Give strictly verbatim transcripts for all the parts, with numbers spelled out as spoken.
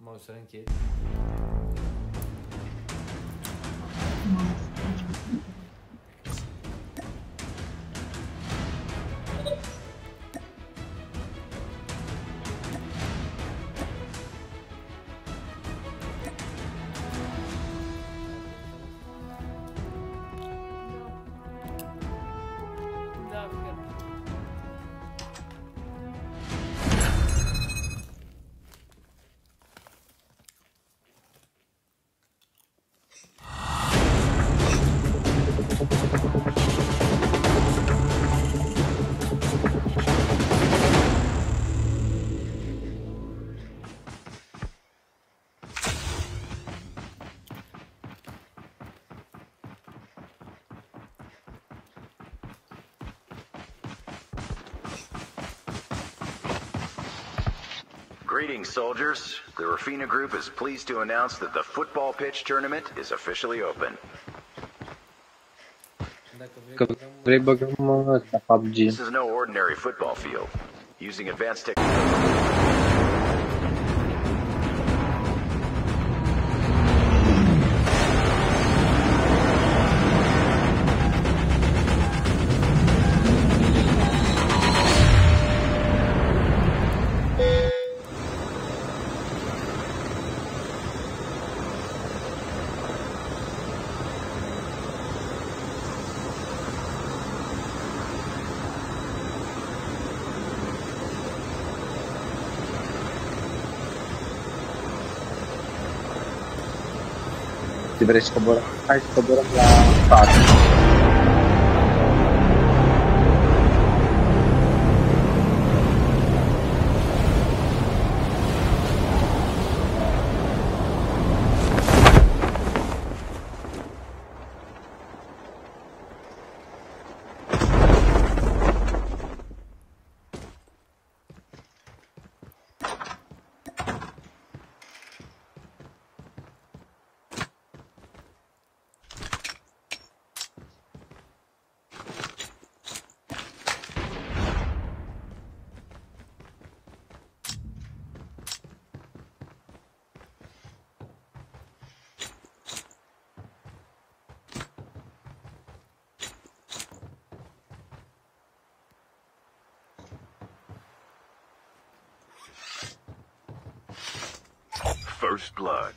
Mă să închid. Greetings, soldiers. The Rafina Group is pleased to announce that the football pitch tournament is officially open. This is no ordinary football field. Using advanced technology. Vrei să coborăm? Hai să coborăm la patru. First blood.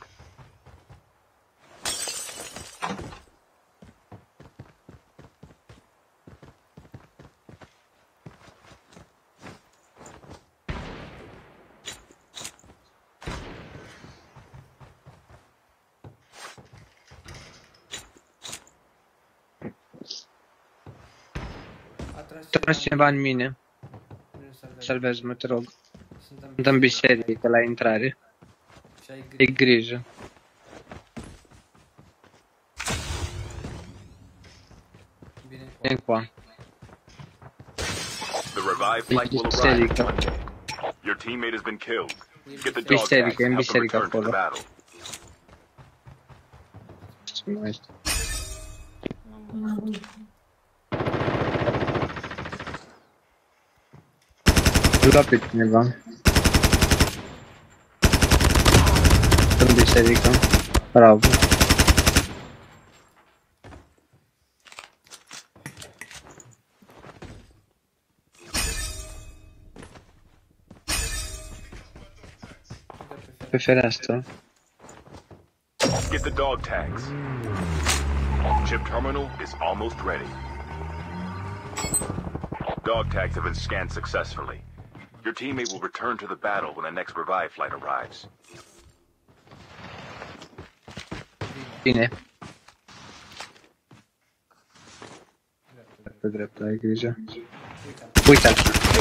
Tras cineva în mine. Salvează-mă, te rog. Sunt în biserică la intrare. Ai grijă. Bine cu a. The revived flight will arrive. Your teammate has been killed. Get the dog tags and help them return to the battle. Lua pe cineva. În biserică. Bravo. Pe fereastră. Get the dog tags. Chip terminal is almost ready. Dog tags have been scanned successfully. Your teammate will return to the battle when the next revive flight arrives. Bine. Pe dreapta, ai grijă. Uite-l.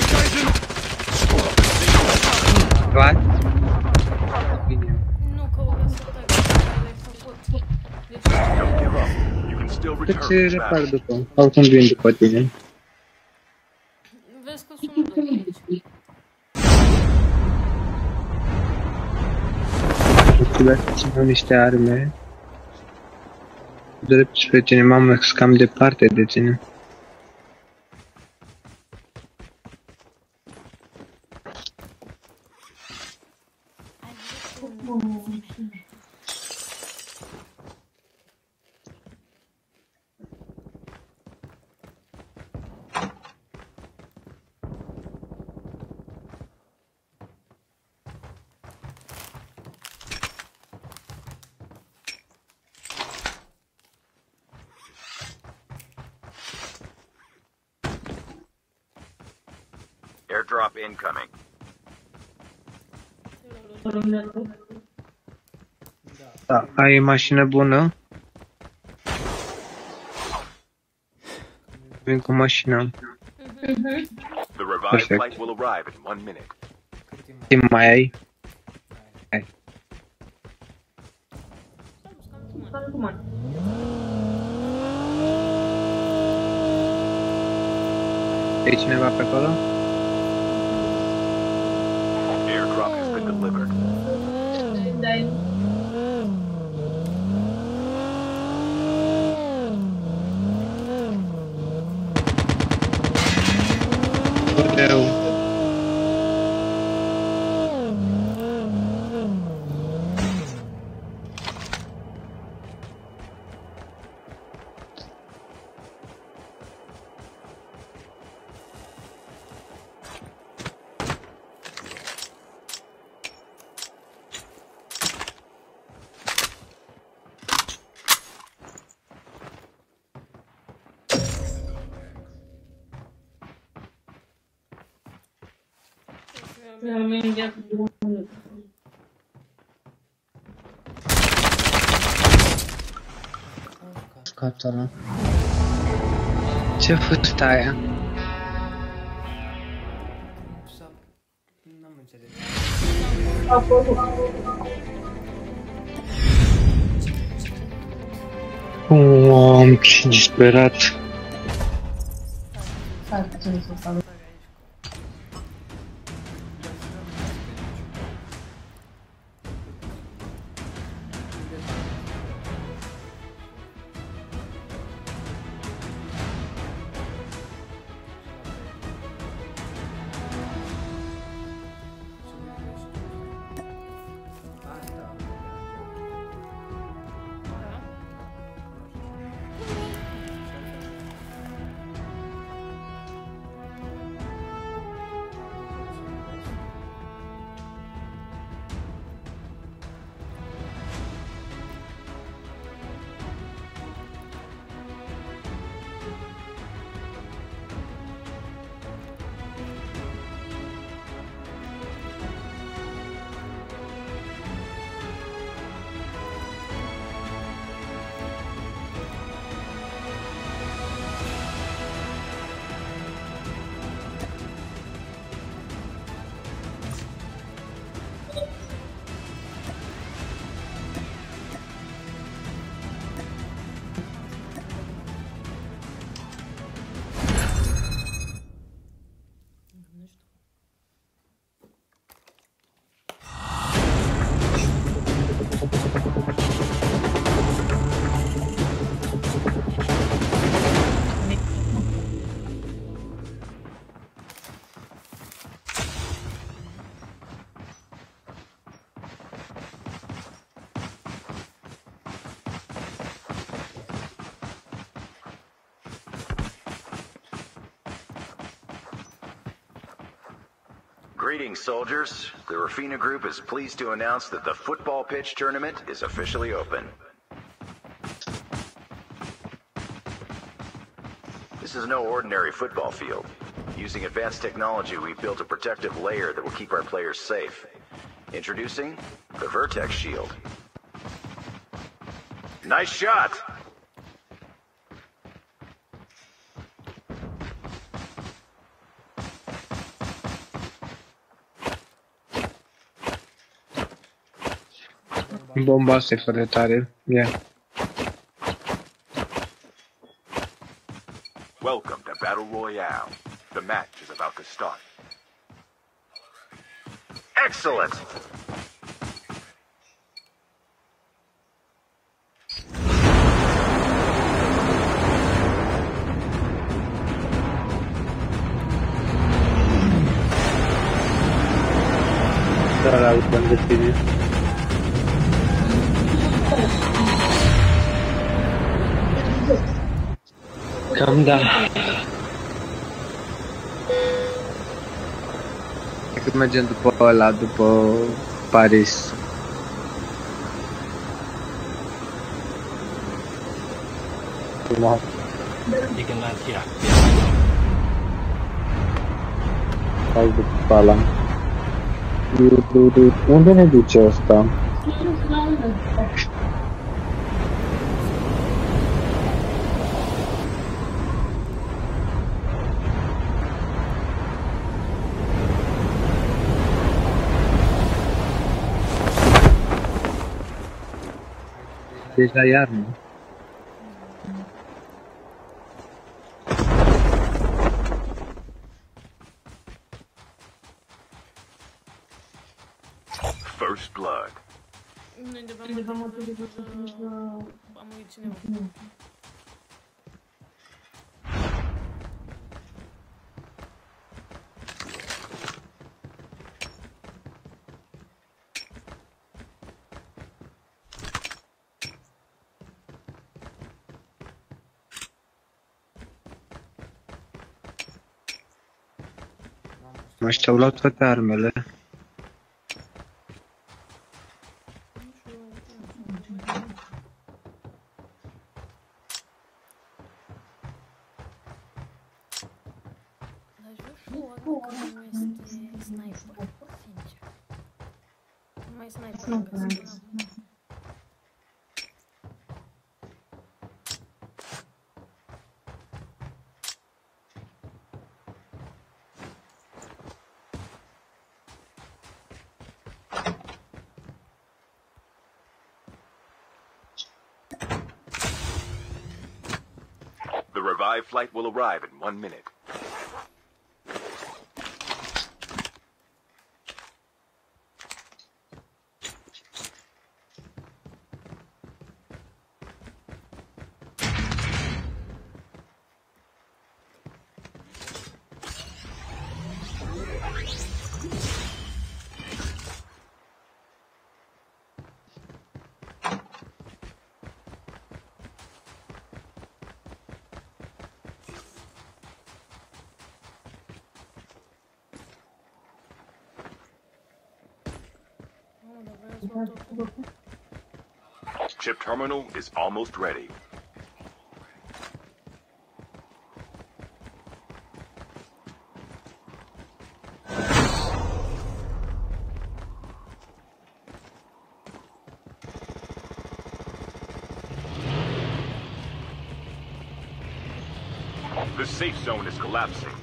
Vai. Bine. Nu căută să Cât se repar după? Sau când vin după tine? Vezi că sunt doi aici. Trebuie să ținem niște arme. Drept spre tine, mamă, cam departe de tine. Airdrop incoming. Da, ai mașină bună? Vin cu mașina. The revived Perfect. flight will arrive in one minute. Timp mai ai? Hai. E cineva pe acolo? Airdrop has been delivered. Eu. Scatola. Ce a fost aia? N-am înțeles. Om, ce disperat. Greetings, soldiers. The Rafina Group is pleased to announce that the football pitch tournament is officially open. This is no ordinary football field. Using advanced technology, we've built a protective layer that will keep our players safe. Introducing the Vertex Shield. Nice shot! Bomba asta e foarte tare. Ia. Welcome to Battle Royale. The match is about to start. Excellent! Da, la uite, am de tine. Cam da. Cred că mergem după ăla, după Paris. You can land here. Hai după ăla. Du- du- du- Unde ne duce ăsta? Deja iarnă. First blood. Noi de undeva mă am murit cineva. Mă și-au luat toate armele. Dar aș vrea și o armă care nu este sniper, sincer. Nu mai sniper am găsit. The revived flight will arrive in one minute. Mamă, dar vreau să luau totul. Chip terminal is almost ready. The safe zone is collapsing.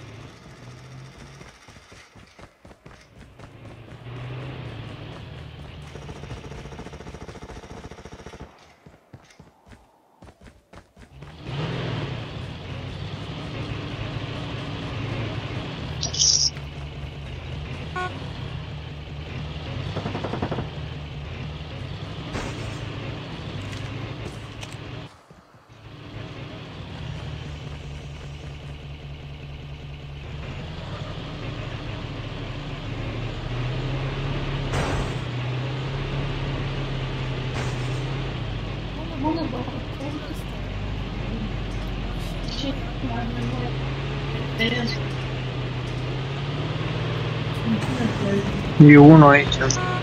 E unul aici.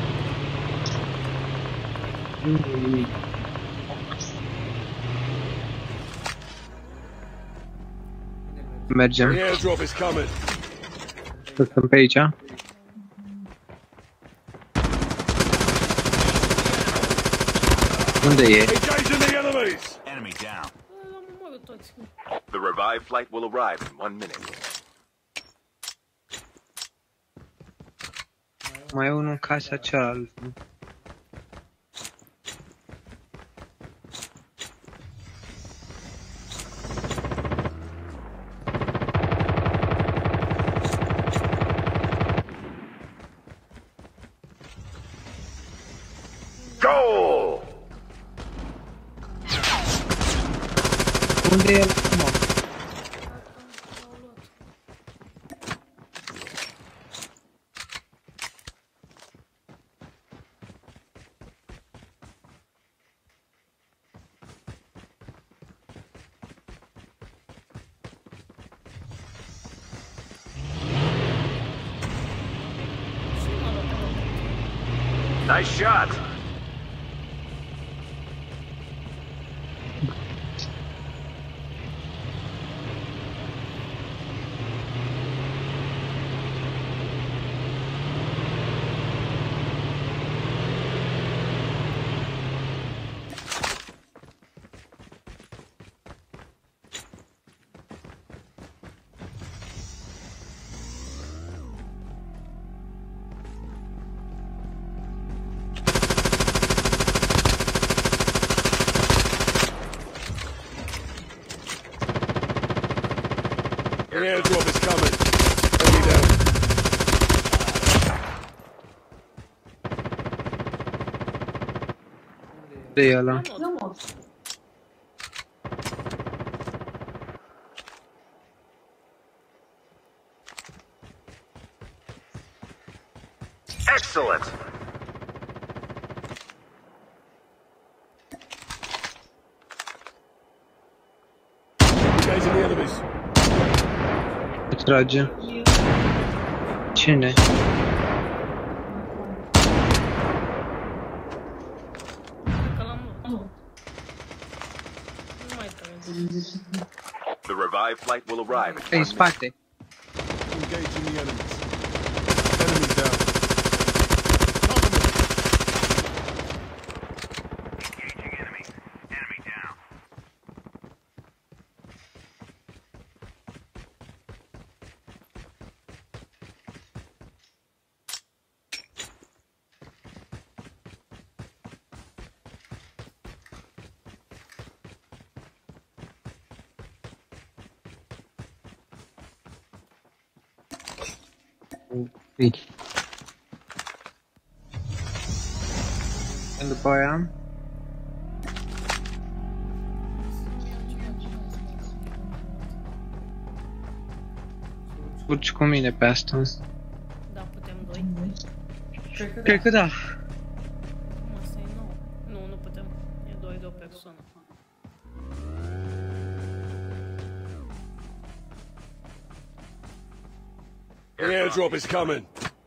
Mergem. The airdrop is coming. Stăm pe aici. Unde e? Engaging the enemies. Enemy down. L-am omorât toți. The revived flight will arrive in one minute. Mai e unul în casa cealaltă. Goal! Unde e el acum? L-au luat. Nice shot. An airdrop is coming. Enemy down. De e ăla. Excellent. Engaging the enemies. Trage. Cine? Că l-am luat. Nu mai trebuie. The revived flight will arrive in În one spate. Engaging the enemies. Enemies down. Cover me. Engaging enemy. Enemy down. Ui. După aia urci cu mine pe asta. Da, putem doi. Cred că da. Cum asta e nou? Nu, nu putem. E doi de o persoană. An airdrop is coming.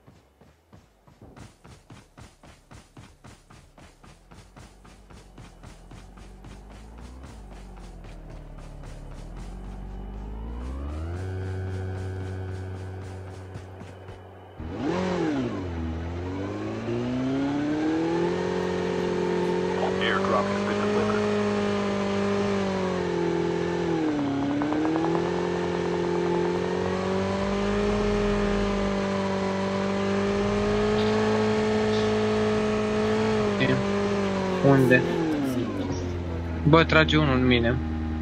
Airdrop has been delivered. Unde? Bă, trage unul în mine.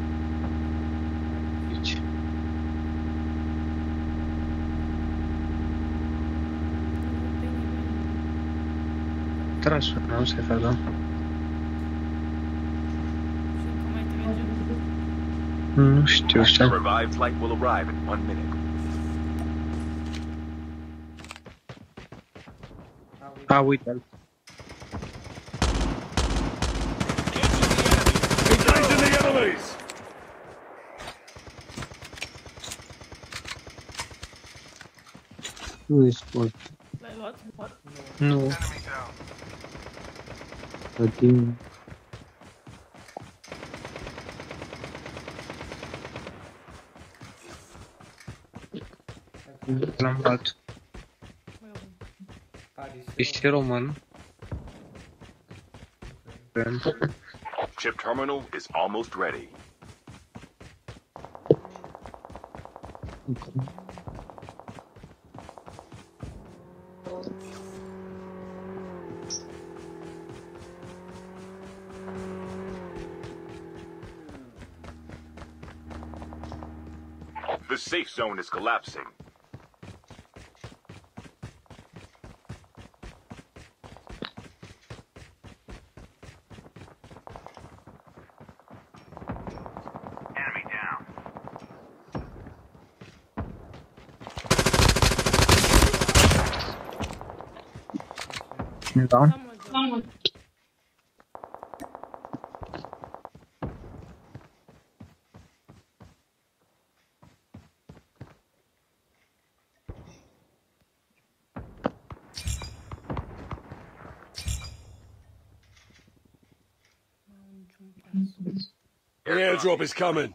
Aici. Tras unul, nu se facă. Și cum mai trage? Nu știu The să. revived flight will arrive in one minute. A, uite-l. Engaging the enemies. Nu e sport. L-ai luat? Nu. Pe tine. L-am luat. Ești român. Chip terminal is almost ready. The safe zone is collapsing. Enemy down. Da. Da, mă, The airdrop is coming.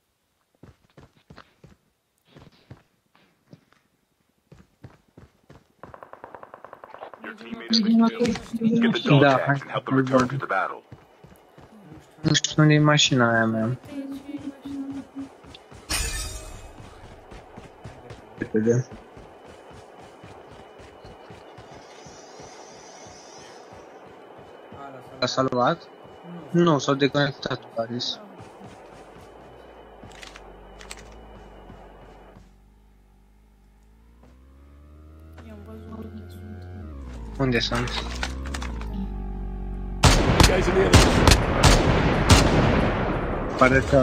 Your teammate has been killed. Get the dog Da, tags and help them return to the battle. Nu știu unde e mașina aia mea. Repede. S-a salvat? Nu, s-au deconectat, Paris. I-am văzut unde sunt. Unde sunt? Engaging the enemies. Pare că...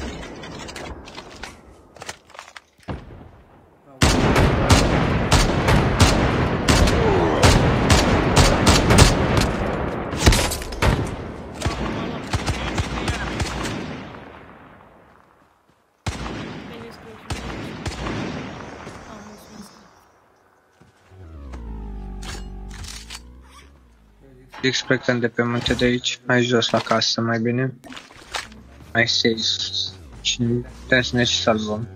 Bine scris. Am mulțumesc. Fix plecând de pe munte de aici, mai jos la casă, mai bine. Mai safe. Și putem să ne și salvăm.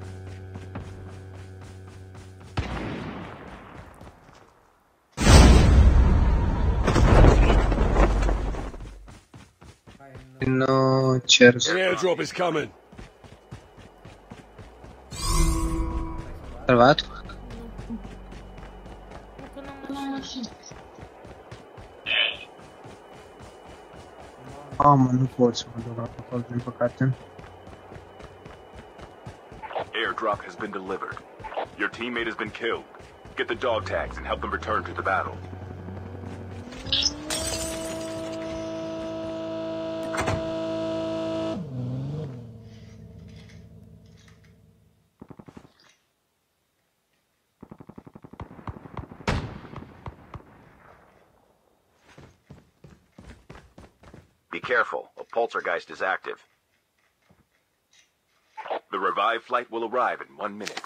Nu cer. The airdrop is coming. Salvat? Nu că n-am mașină. Mamă, nu pot să mă duc acolo, din păcate. Airdrop has been delivered. Your teammate has been killed. Get the dog tags and help them return to the battle. Be careful, a poltergeist is active. The revived flight will arrive in one minute.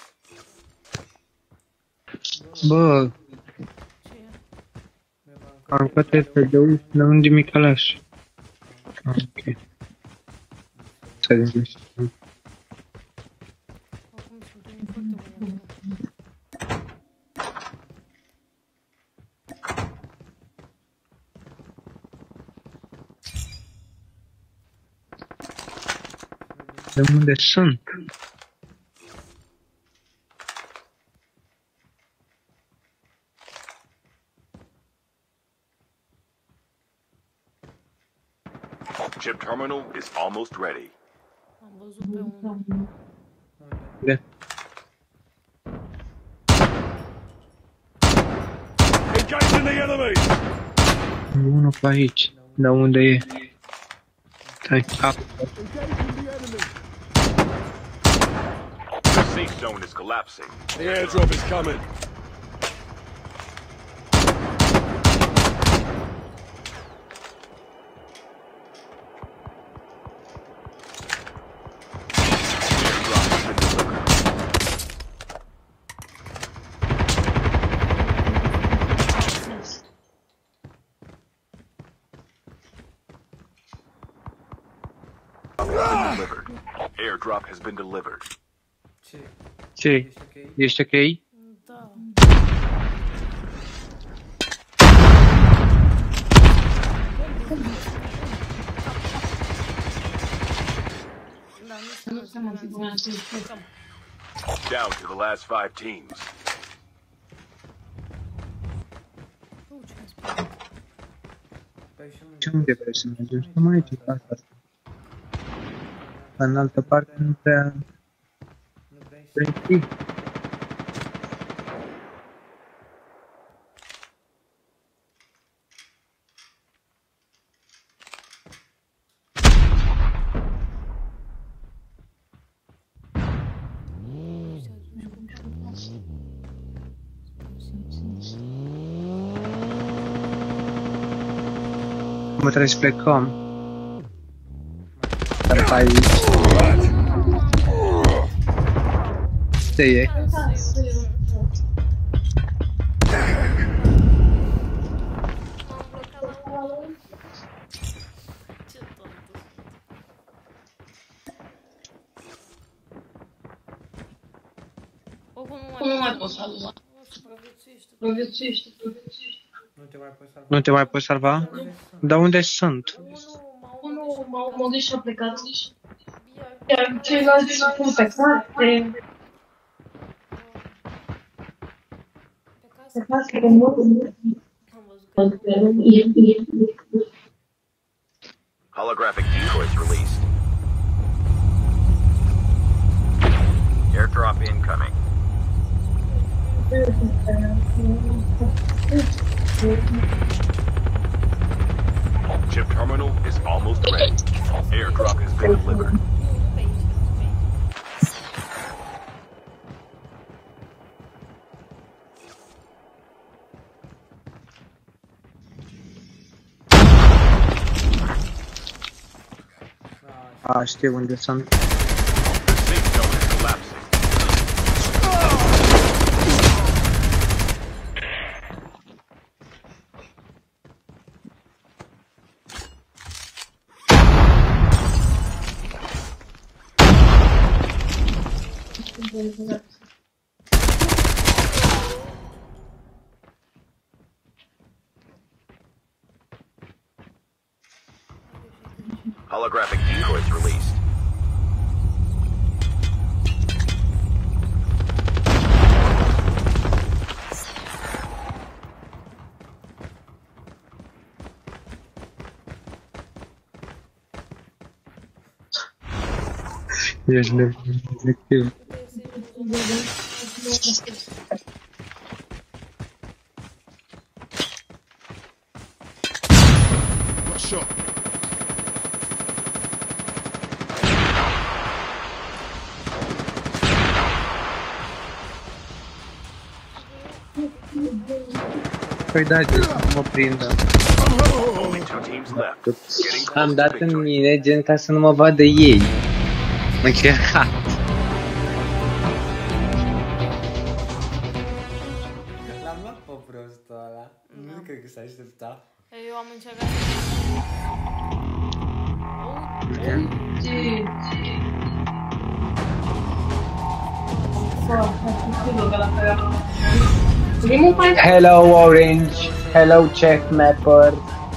Bă, Ce e? am cătăit pe de uși, de unde Micalaș? Ok. Să liniștim. Acum sunt unii foarte buni acolo. De unde sunt? Chip terminal is almost ready. Am văzut pe unul. De? Engaging the enemies. Unul pe aici. De unde e? Stai, ap. Engaging the enemy. The safe zone is collapsing. The airdrop is coming. Airdrop has been delivered. Delivered. Airdrop has been delivered. Ce? Ești ok? Da. Da, nu știu cum să mă Down to the last five teams. Nu, ce mi-a spus? Ce unde vrei să mergem? Stăm aici, în casa asta. În altă parte nu prea... Vrei fi? Mă trebuie să plecăm. Dar pe aici. Ce e? Ce tontă. Proviețuiește, proviețuiește. Nu te mai poți salva? Dar unde sunt? Unul m-a omorât și a plecat. Iar ceilalți sunt pe carte. Pe casă, pe mult. Holographic decoys released. Airdrop incoming. Chip terminal is almost ready. Airdrop has been delivered. A, știu unde sunt. The safe zone is collapsing. Holographic decoys released. Ești nebun. Got shot. Păi da, mă prindă. Only two teams left. Getting close Am to dat în victory. mine, gen, ca să nu mă vadă ei. Încercat. L-am luat pe prostul ăla. Nu cred că s-a așteptat. Eu am încercat. Primul point. Hello Orange, hello Check Mapper.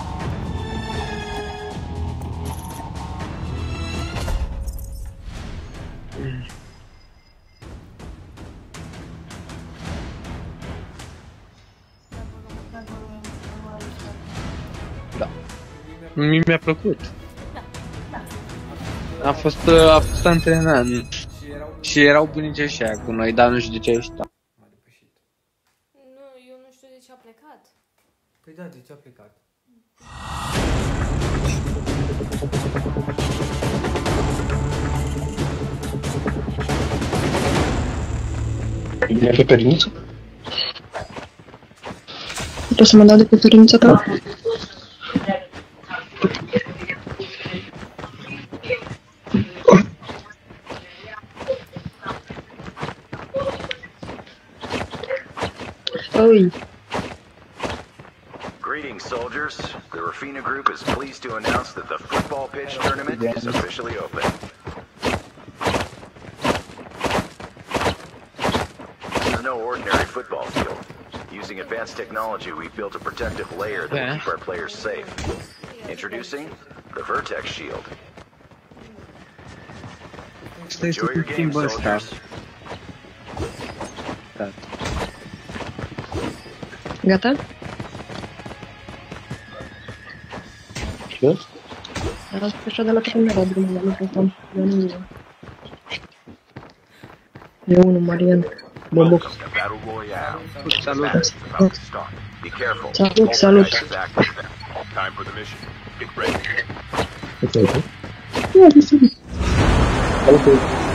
Da. Mie mi-a plăcut. A fost, a fost antrenant. Și erau... Și erau bunici ăștia cu noi, dar nu știu de ce ăștia. M-a depășit. Nu, eu nu știu de ce a plecat. Păi da, de ce a plecat? Bine pe periniță? Poți să mă dau de pe perinița ta? Oi. Greetings, soldiers. The Rafina Group is pleased to announce that the football pitch tournament is officially open. This is no ordinary football field. Using advanced technology, we've built a protective layer that will keep our players safe. Introducing the Vertex Shield. Stai să Enjoy your te game, schimbă ăsta. soldiers. Gata? Ce? Era așa de la primera drumul la microfon. Eu nu e. E unul, Marian. Boboc. Welcome to Battle Royale. Salut. The match is about to start. Be careful. Salut, All salut. protections active. Time for the mission. Get ready. Ce ai făcut? Ia, de salut. Salut.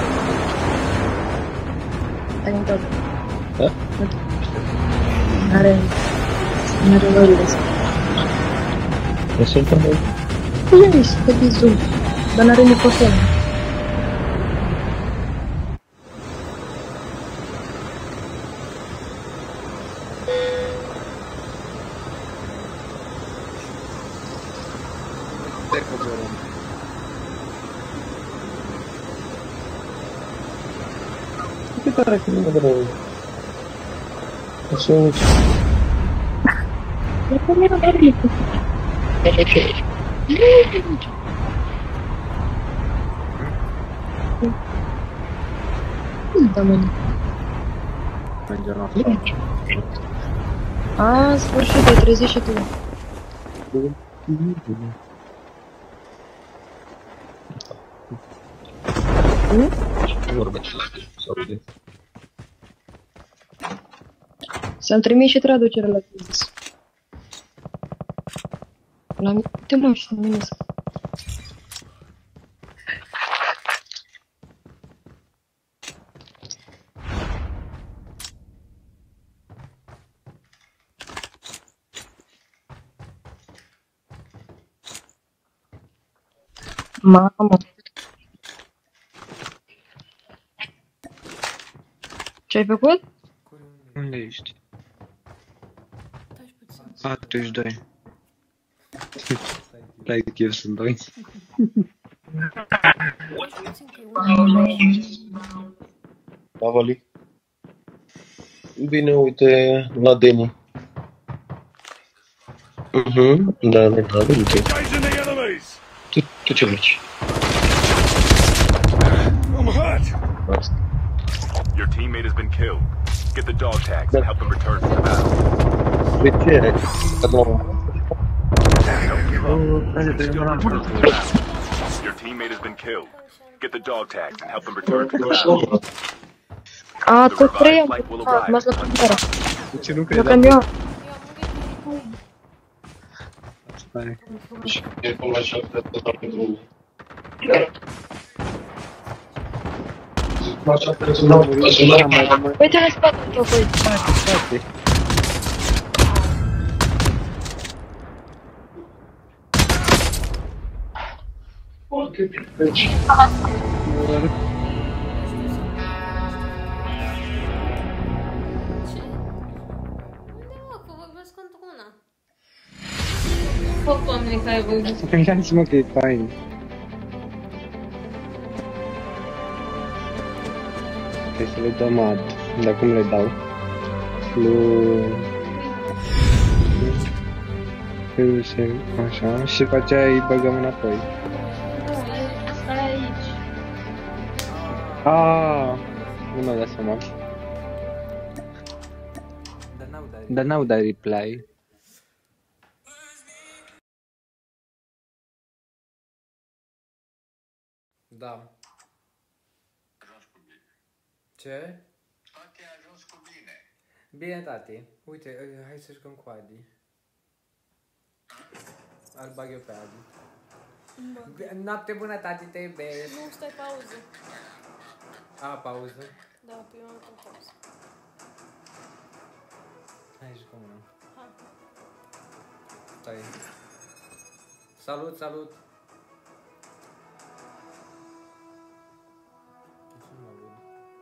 Ai intrat. Da? Are... Are lorile astea. Nu sunt în noi. Ia, pe bizul. Dar n-are microfon. Ce tare că nu mă dă rău. Așa e. Da, mă. Mergem la față. A, în sfârșit, te-ai trezit și tu. Vorbește la tine, să aude. Să-mi trimis și traducerea la tine. La mine, te mă, și mine. Mamă. Ce ai făcut? Unde ești? Taci puțin. A, tu ești doi. Like eu sunt doi. Taci puțin că e unul. Da, Vali? Bine, uite, la Deni. Mhm, da, da, da, uite. Engaging the enemies! Tu, tu ce faci? I'm hurt! Asta. Your teammate has been killed. Get the dog tags and help them return to the battle. De ce? Că nu... Don't give up. You can still return to the battle. Your teammate has been killed. Get the dog tags and help them return to the battle. A, The tot trei revived am flight will făcut. M-a arrive. lăsat fără. De ce nu Mă credeam? cam eu. Stai. E cum așa, cred că s-ar pentru mine. Așa, cred că nu am Uite în spate, tău, băi. Stai. foarte bine. Deci, Ce? Unde mă, că vorbesc într-una? Fă, oameni care vorbesc. Uitați-mă că e fain. Trebuie să le dăm ad. Dar cum le dau? Lu... Lu... se... Așa. Și după aceea îi băgăm înapoi. Stai aici. Aaaa! Nu mi-am dat seama. Dar n-au dat. Dar n-au dat reply. Da. Ce? Tati a ajuns cu bine. Bine, tati. Uite, eh, hai să jucăm cu Adi. Îl bag eu pe Adi. Bine, noapte bună, tati, te iubesc. Nu, stai pauză. A, pauză. Da, prima dată pauză. Hai, jucăm una. Hai. Stai. Salut, salut. De ce nu mă aud?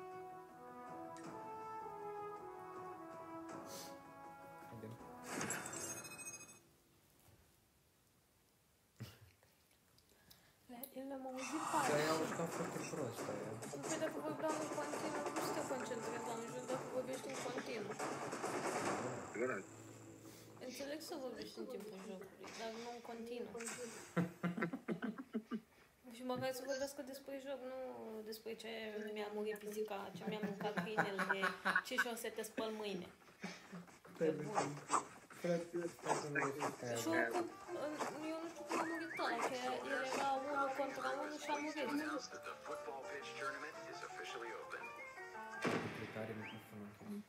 Haide. Le- El l-am auzit pe Dar aia. eu am jucat foarte prost aia. Păi dacă vorbeam în continuu, nu să te concentrezi la mijloc dacă vorbești în continuu. Înțeleg să vorbești în timpul jocului, dar nu în continuu. Și măcar să vorbească despre joc, nu despre ce mi-a murit pisica, ce mi-a mâncat câinele, ce și o să te spăl mâine. Pe bun. Și oricum, eu nu știu cum a murit ăla, că el era unul contra unul și a murit. Announced that the football pitch tournament is officially open. Aplicare microfonul.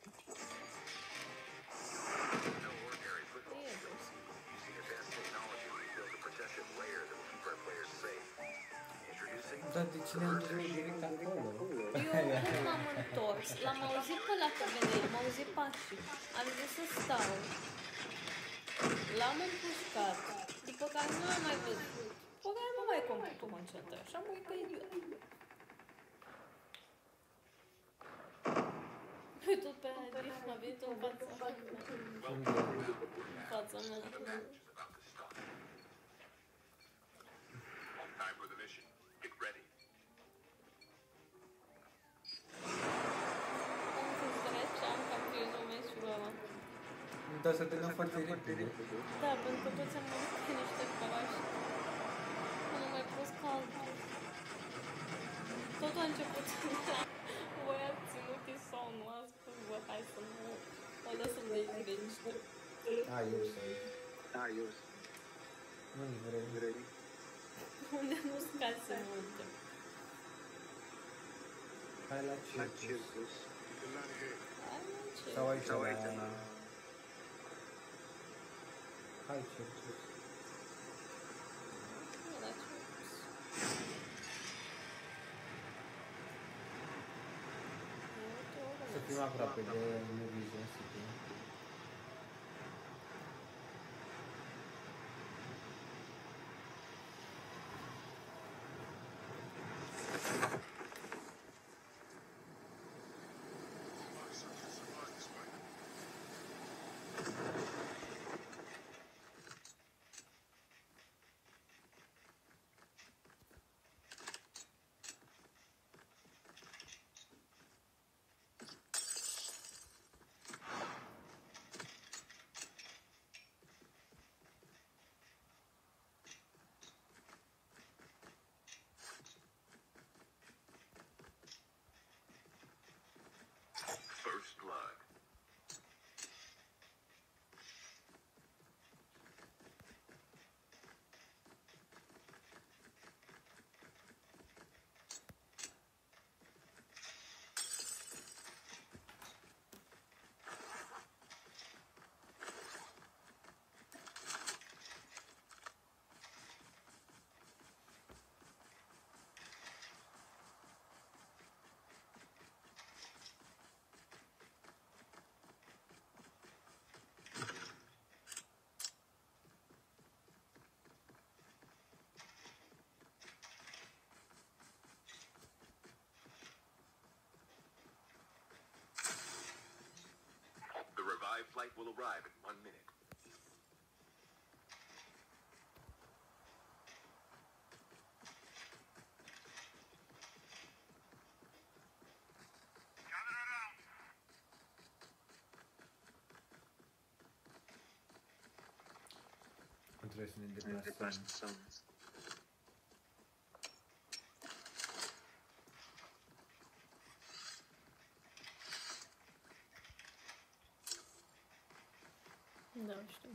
No ordinary football field. Using advanced technology, we built a protective layer that will keep our players safe. Introducing Dar de ce ne-am dus direct acolo? Eu când m-am întors, l-am auzit pe ăla că venea, am auzit pașii, am zis să stau, l-am împușcat, după care nu l-am mai văzut, după care nu mai cum putut concentra și am murit ca idiot. Uite tot pe Adi, a venit în fața mea, în fața mea. Time for the mission. Get ready. Am câți drepți, am cam pierdut meciul ăla. Dar să termină foarte repede. Da, pentru că toți am murit pe niște parași. Că nu mai pus cald. Totul a început voi ați ținut somnul, a spus, bă, hai să nu o lăsăm de liniște. A, eu să Da, eu nu-i vrei. Unde nu scase multe. Hai la la circus. circus. Hai, mă, ce? Sau aici Sau la... aici la... Hai circus. Nu, la circus. Să fim aproape de Eurovision City. First blood. The revived flight will arrive in one minute. Gather around. Nu trebuie să ne Ne deplasăm. deplasăm. Da, știu.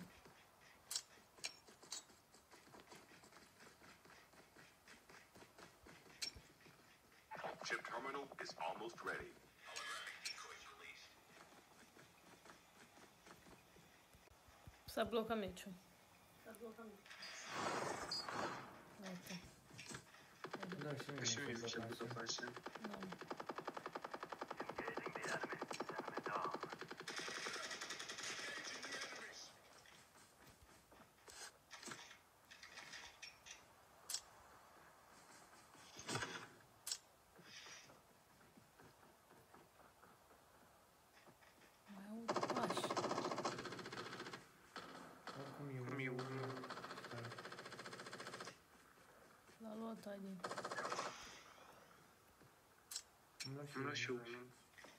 Chip terminal is almost ready. S-a blocat meciul. S-a blocat meciul. Uite. Da, și mie Și mie mi mi se se place. place. Da. Mai aud pași. Oricum e Cum e unul. unul. L-a luat Adi. Îmi lua și Îmi lua și unul. unul.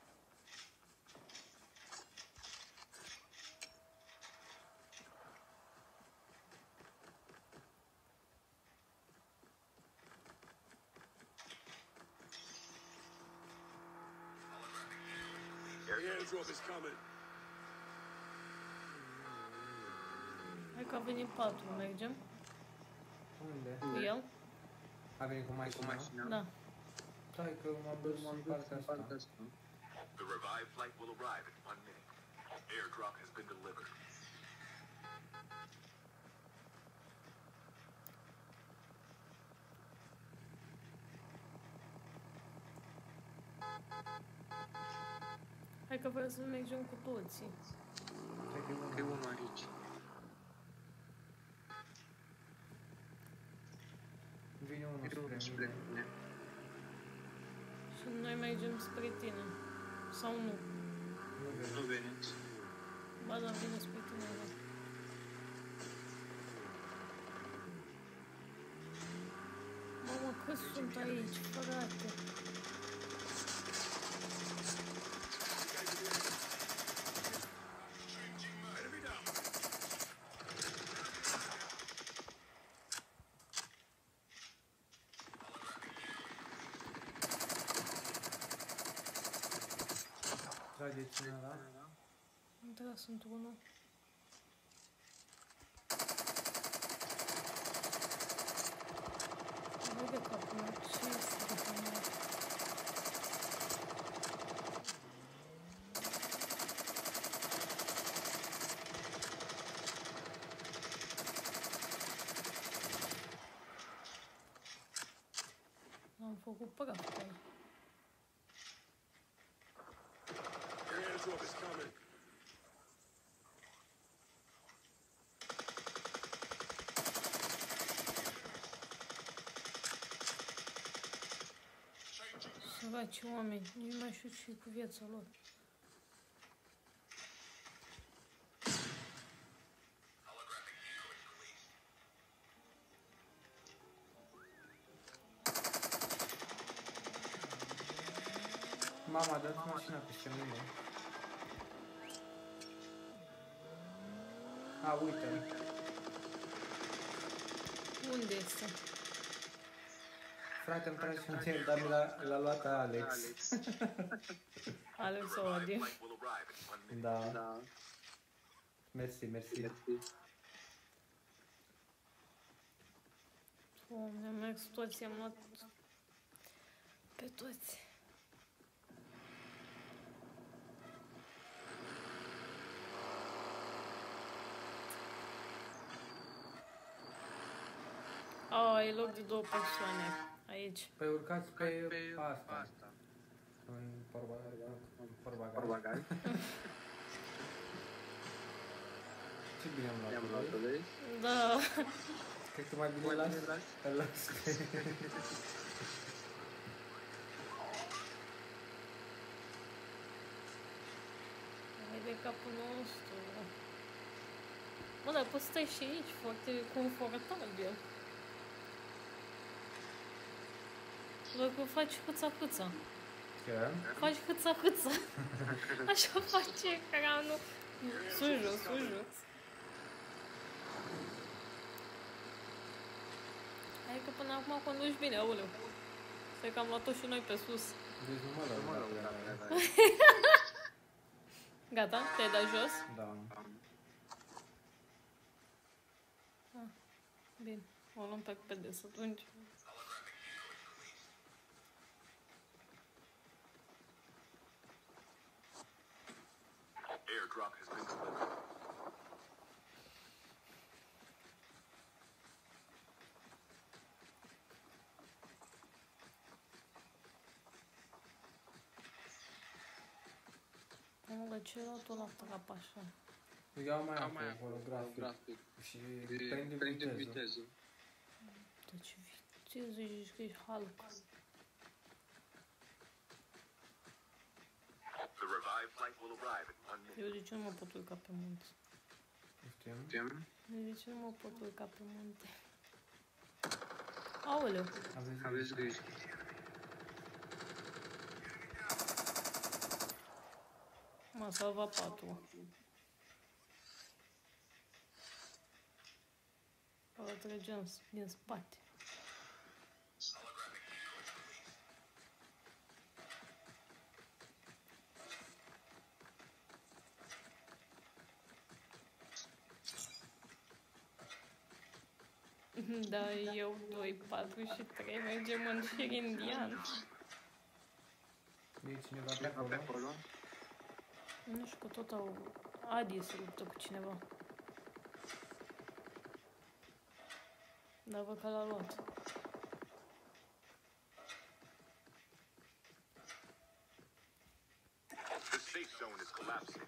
Airdrop is coming. Hai că a venit patru, mergem Unde? cu el? A venit cu Cu mașina? mașina. Da. Stai că m-am dus M-am în dus partea în partea asta. asta. The revived flight will arrive in one minute. Airdrop has been delivered. Hai că vreau să mergem cu toții. Cred că e Că e unul. unul aici. Vine unul Vine unul spre spre mine. mine. Și noi mergem spre tine. Sau nu? Nu vezi. Nu veniți. Ba da, vine spre tine, da. Mamă, că sunt aici, frate. Enemy trageți în ăla. Am tras într-unul. Vede capul meu, ce este de pe mine? Am făcut praf pe aici. Săraci oameni, nici mai știu ce cu viața lor. Mama a dat mașina peste mine. A, uite. Unde este? Frate, îmi trage un timp, dar l-a, l-a luat Alex. Alex o odio. Da. Mersi, mersi. Doamne, am mers toți, am luat pe toți. Oh, e loc de două persoane aici. Păi urcați pe, pe asta. În portbagaj. Ce bine am luat-o, vezi? Da. Cred că mai bine las, îl las. Hai de capul nostru. Mă, dar poți stai și aici, foarte confortabil. Doar că faci hâța-hâța. Ce? Faci hâța-hâța. Așa face ecranul. Sus jos, sus jos. Hai că până acum conduci bine, aoleu. Stai că am luat-o și noi pe sus. Deci nu mă luat. Gata? Te-ai dat jos? Da. Ah, bine. O luăm pe pedes atunci. Airdrop has been delivered. Nu, de ce era tot la trap așa? Eu mai am pe holografic și prinde viteză. De ce viteză zici că ești Hulk? The revived flight will arrive in one minute. Eu de ce nu mă pot urca pe munte? Știm? De ce nu mă pot urca pe munte? Aoleu! Aveți grijă. M-a salvat patul. O trăgeam din spate. Da, eu, doi, patru și trei mergem în șir indian. E cineva pe acolo? Nu știu, că tot au... Adi se luptă cu cineva. Dar văd că l-a luat. The safe zone is collapsing.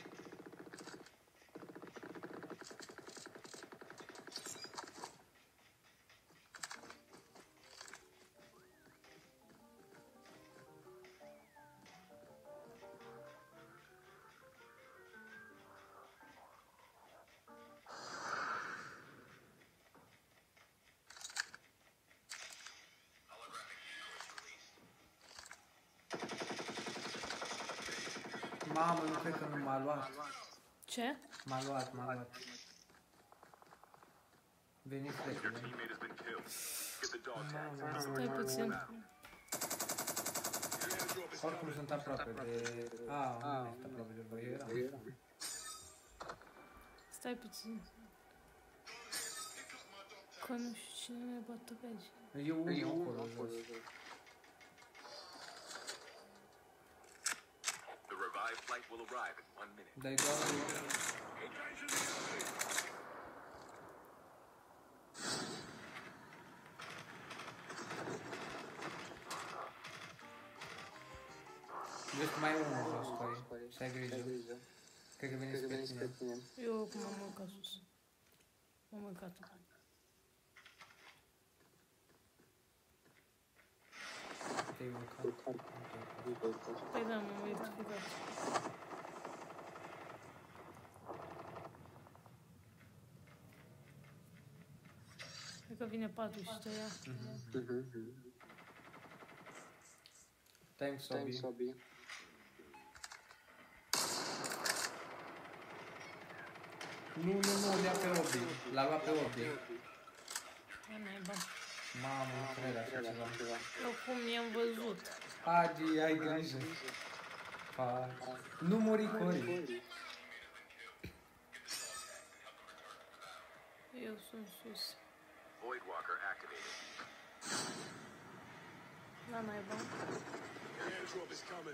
Mamă, nu cred că nu m-a luat. Ce? M-a luat, m-a luat. Veniți repede. Teammate has been killed. Get the dog tags. Stai puțin. Oricum sunt aproape de... A, nu este aproape de voi, era. Stai puțin. Că nu știu cine mi-a bătut pe aici. Eu unul acolo jos. The revived flight will arrive in one minute. Dai doar... Vezi că mai e unul jos cu ei. Să ai grijă. Cred că vine spre tine. Eu acum am mâncat sus. M-am mâncat-o. Te-ai mâncat. Păi da, m-am identificat. Cred că vine patul și te ia. Thanks, Obi. Nu, nu, nu, le-a pe Obi. L-a luat pe Obi. E naiba. Mamă, nu cred așa ceva. Eu cum i-am văzut. Adi, ai grijă. Pa. Nu mori, Cori. Eu sunt sus. Voidwalker activated. La naiba. Airdrop is coming.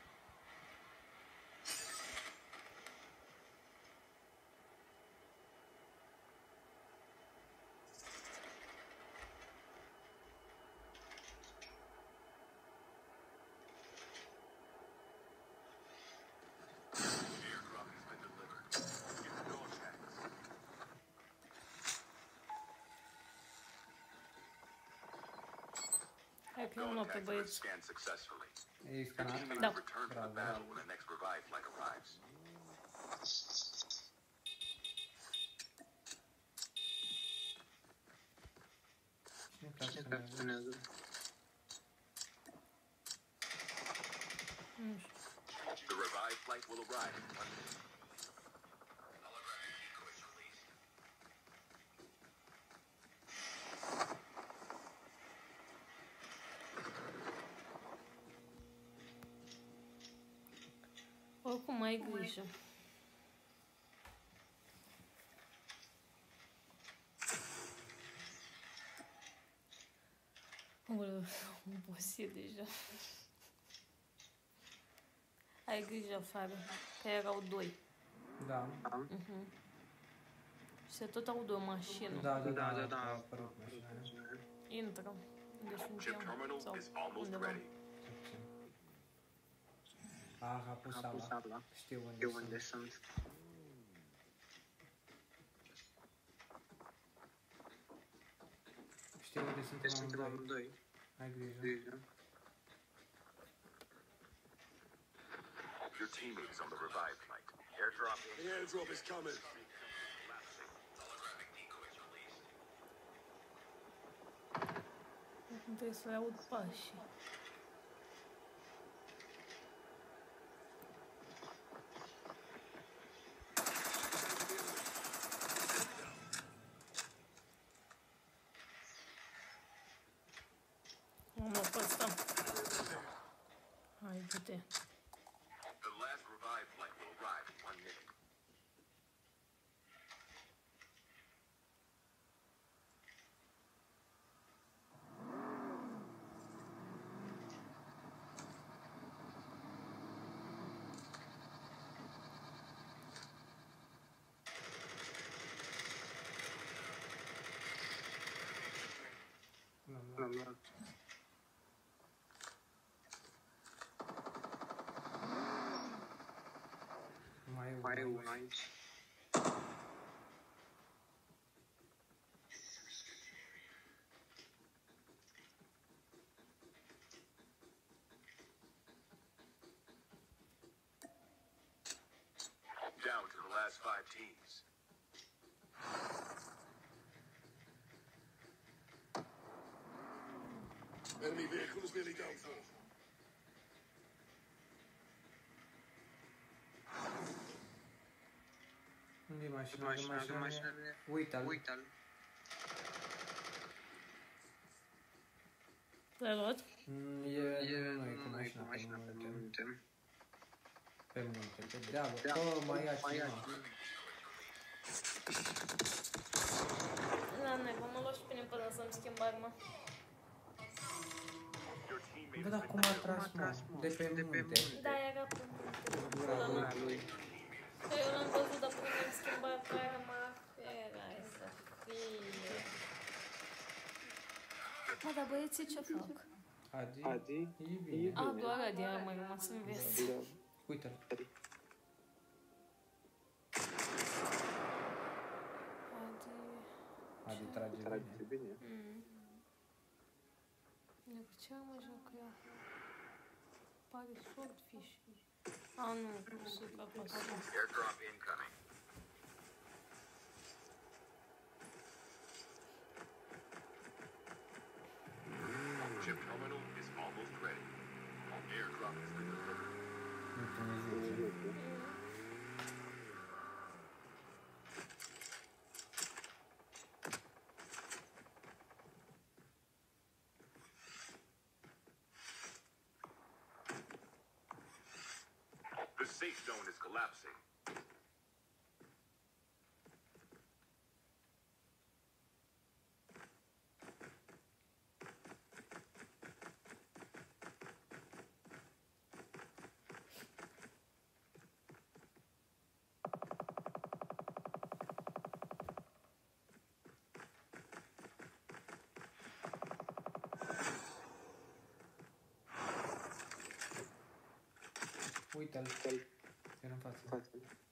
Hai că eu mă pe băieți. Scan successfully. Ei scanat? Team Da. will return to the battle when the next revived flight arrives. Nu reacționează. Nu știu. The revived flight will arrive in one minute. Oricum ai grijă. Ulu, am obosit deja. Ai grijă afară, că erau doi. Da. Uh-huh. Și se tot aude o mașină. Da, da, da, da, da, a apărut mașina. Intră. Unde sunt Chip eu? terminal Sau is almost undeva. ready. Ah, a pus ala. Știu unde sunt. Știu unde suntem amândoi. Ai grijă. Your teammate is on the revived flight. Airdrop. The airdrop is coming. Acum trebuie să le aud pașii. Am luat pe ăsta. Hai, du-te. The last revived flight will arrive in one minute. L-am luat. Mai e unul aici. Down to the last five teams. Enemy vehicle is nearly done for. Unde e mașina? Mașina, mașina. Uite-l. Uite-l. L-ai luat? Mm, e, e, nu e cu mașina pe munte. Pe munte, pe deală, că mai ia cineva. La neva, mă luat și pe mine până să-mi schimb arma. Bă, dar cum a tras, mă? De pe munte. Da, era pe munte. Gura lui. Eu l-am văzut, dar până mi-am schimbat arma, era să fie. Mă, dar băieții ce fac? Adi, Adi, e bine. A, doar Adi a mai rămas în viață. Uite-l. Adi trage bine. Mm. De ce am mai joc eu? Pare swordfish. A, nu, super pasă. Airdrop incoming. Chip terminal is almost ready. Airdrop has been delivered. Uite, ne zice. The safe zone is collapsing. Uite-l. Era în față.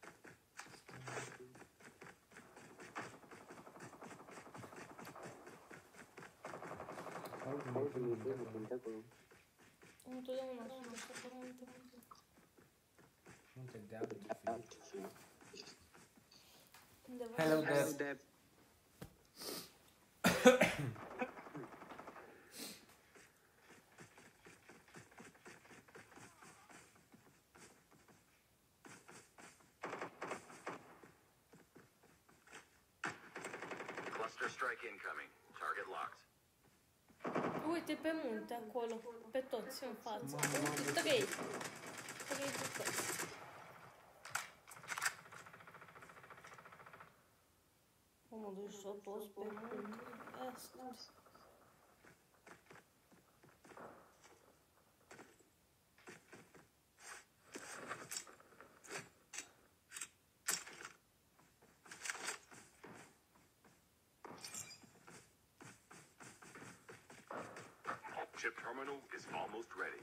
Întotdeauna sunt așa pe munte. Munte de altă fi. Undeva. Hello there. Cluster strike incoming. Target locked. Uite pe munte acolo, pe toți în față. Uite, trei. Trei bucăți. Mă duci să toți pe munte. Asta. Chip terminal is almost ready.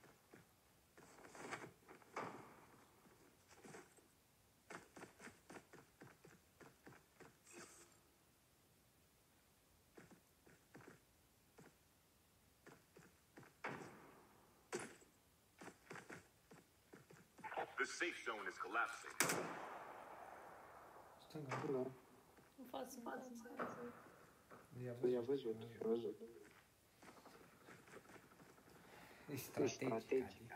The safe zone is collapsing. Stânga. În față, în față. I-a văzut. I-a văzut. E strategic.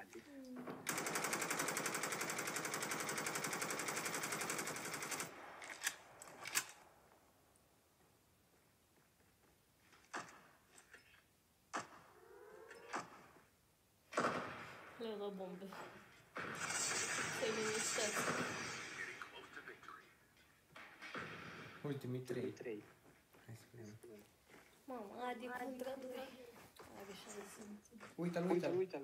Le dau bombe. Se liniștească. Getting close to victory. Ultimii trei. trei. Hai să vedem. Mamă, Adi contra doi. Are șanse. Uite-l, uite-l. Uite-l.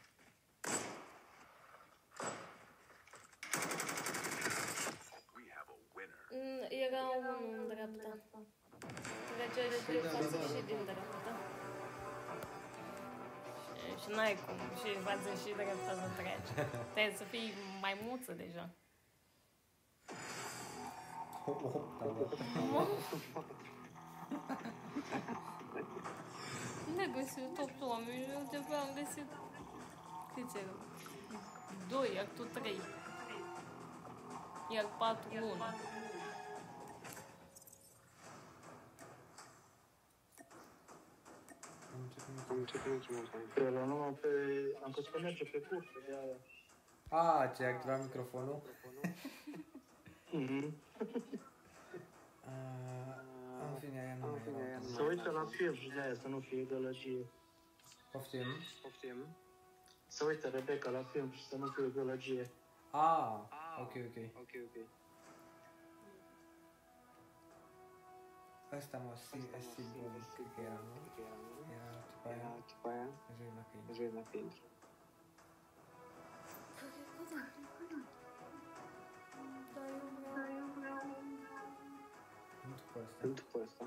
We have a winner. Mm, Era unul în dreapta. Trecea și din față și din dreapta. Și, și n-ai cum, și în față și dreapta să treci. Trebuie să fii maimuță deja. Hop, hop, da, da. Unde ai găsit opt oameni? Eu de am găsit... Câți erau? Doi, iar tu trei. Iar patru, unu. Am început ultimul time. Pe ăla numai pe... Am crezut că merge pe cursă de aia. A, ți-ai activat microfonul? Mhm. În fine, aia nu mai era. Să uite la film și de aia, să nu fie gălăgie. Poftim? Poftim? Să uite Rebecca la film și să nu fie biologie. Ah, ok, ok. Ok, ok. Asta mă, si bun, cred că era, nu? Era tipa aia. Tipa aia. Joi la că Joi la că intru. Nu după ăsta. Nu după ăsta.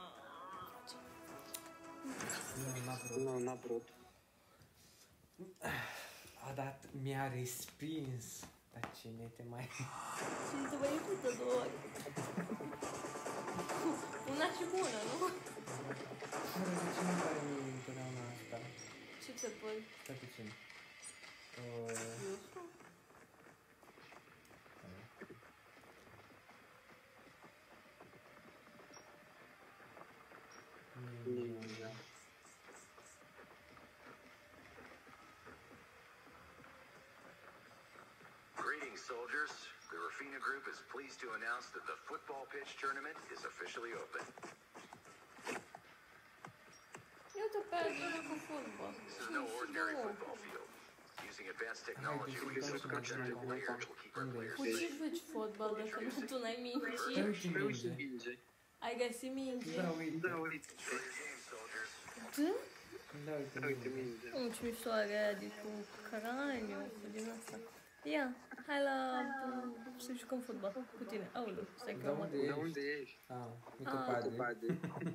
Nu, n-a vrut. Nu, n-a vrut. A dat, mi-a respins. Dar cine te mai... Și te mai iubită două ori. Una și bună, nu? Nu, de ce nu pare mie întotdeauna asta? Ce ți-e păi? Stai puțin. Uh... Ninja. Greetings, soldiers. The Rafina Group is pleased to announce that the football pitch tournament is officially open. Eu te perdi cu fotbal. This is no ordinary football field. Using advanced technology, we built a protective layer that will keep our players Cu ce safe. joci fotbal dacă nu tu n-ai mingi? Pe uite minge. Ai găsit mingi? Da, uite. Da, uite. Enjoy your game, soldiers. Da? Da, uite Uite minge. minge. Nu, ce miștoare aia de cu craniu, cu din asta. Ia, hai la... să jucăm fotbal cu tine. Aoleu, stai că Da, am unde De ești? unde ești? Ah, uite Ah. Pade. Pade.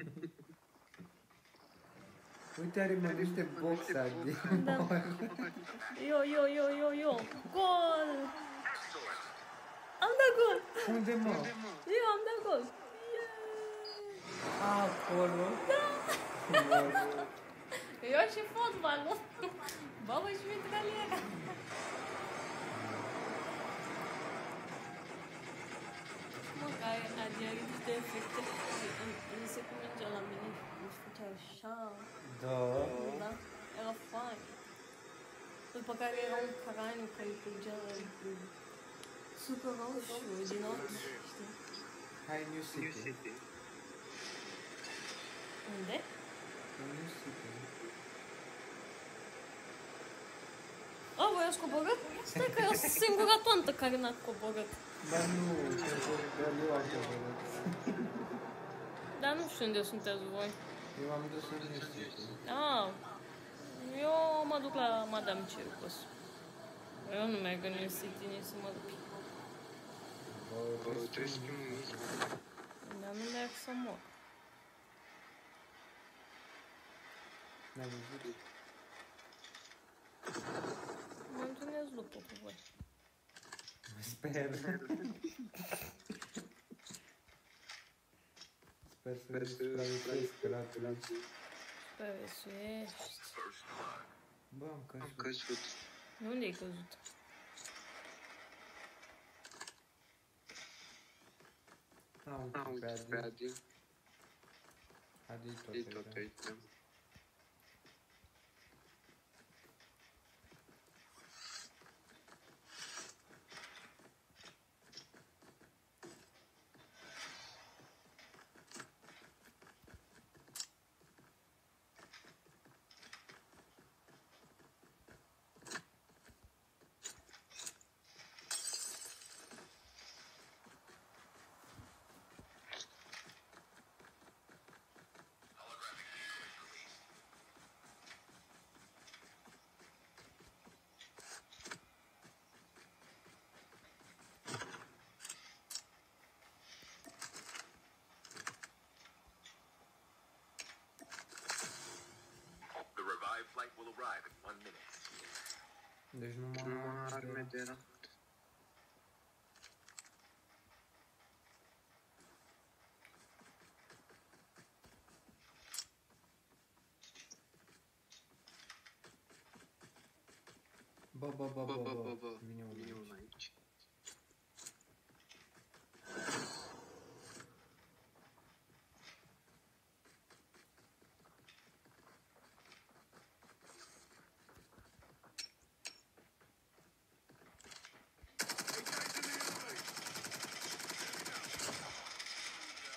Uite, are mai niște boxari din Da. mor. Yo, yo, yo, yo, yo. Gol! Am dat gol! Unde, mă? Eu am dat gol! Yeah! Ah, acolo? Eu și fotbal, nu? Babă și mitraliera! Mă, că ai adiarit niște efecte. Nu se cum mergea la mine. Nu se făcea așa. Da. Da? Era fain. După care era un craniu care îi curgea sucă roșu din ochi, știi? Hai New New City. City. Unde? New City. A, voi ați coborât? Stai că eu sunt singura tontă care n-a coborât. Dar nu, doar eu am coborât. Dar nu știu unde sunteți voi. Eu am dus în New City. Ah, eu mă duc la Madame Circus. Eu nu merg în New City, nici să mă duc. Bă, Trebuie să fim mici. Dar nu merg să mor. n-am văzut. Mă întâlnesc după cu voi. Sper. Sper să supraviețuiesc la atunci. Supraviețuiești. Bă, am Am căzut. căzut. Unde ai căzut? Ah, uite, Ah, pe uite, pe Adi. Adi. Adi tot E tot aici. aici. The revived flight will arrive in one minute. Deci nu mă Numai arme de era. Bă, bă, bă, Bă, bă, bă, bă, bă, bă. vine unul Vine aici. unul aici.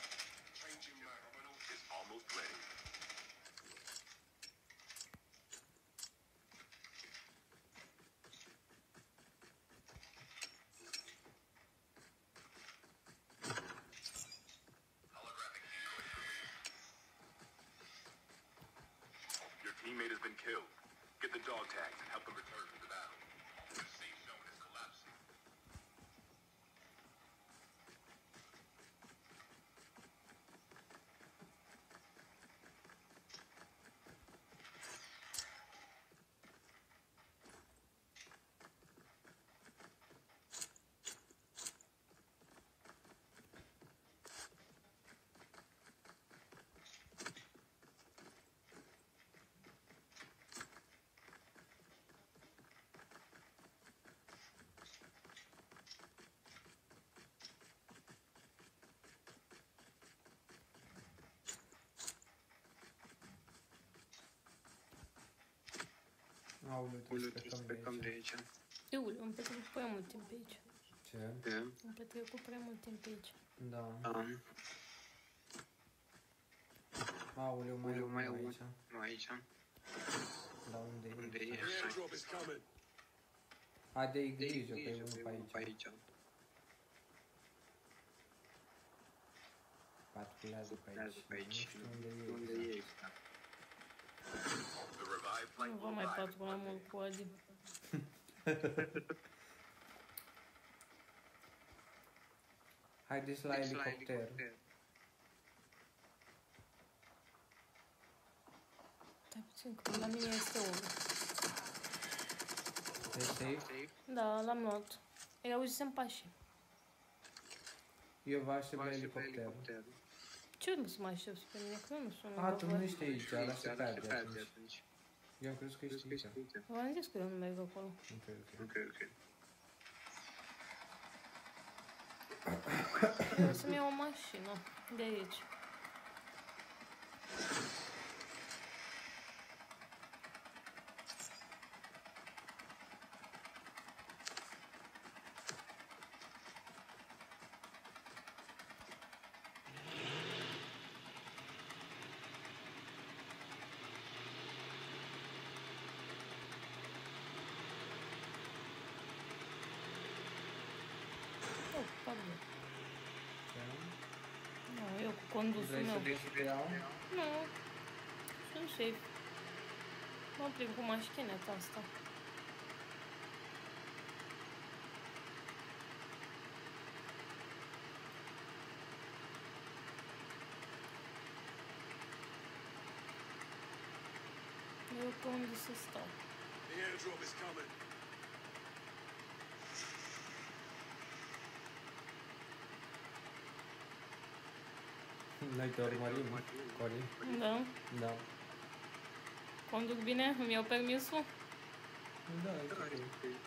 Is almost ready. has been killed. Get the dog tags and help them return to the battle. The safe zone is collapsing. Aoleu, trebuie să plecăm de aici. Iule, am petrecut prea mult timp pe aici. Ce? Am petrecut prea mult timp pe aici. Da. Aoleu, mai e unul aici. Aici. Da, unde e? Unde e? Haide-i grijă, că e unul pe aici. Patrulează pe aici. Unde e? Nu vă mai patrula mult cu Adi. Haideți la elicopter. Stai puțin, că la mine este unul. E safe? Da, l-am luat. Îi auzisem pașii. Eu vă aștept la elicopter. Ce nu să mă aștepți pe mine? Că nu sună. A, tu nu ești aici, ăla se pierde atunci. Eu am crezut că ești aici. V-am zis că eu nu merg acolo. Ok, ok. Vreau să-mi iau o mașină de aici. Oh, pardon. Nu, eu cu condusul Vrei meu. să vezi pe ea? Nu, sunt safe. Mă plimb cu mașineta asta. Eu pe unde să stau. The airdrop is coming. Noi te urmărim, Cori. Da. Da. Conduc bine? Îmi iau permisul? Da, e ok.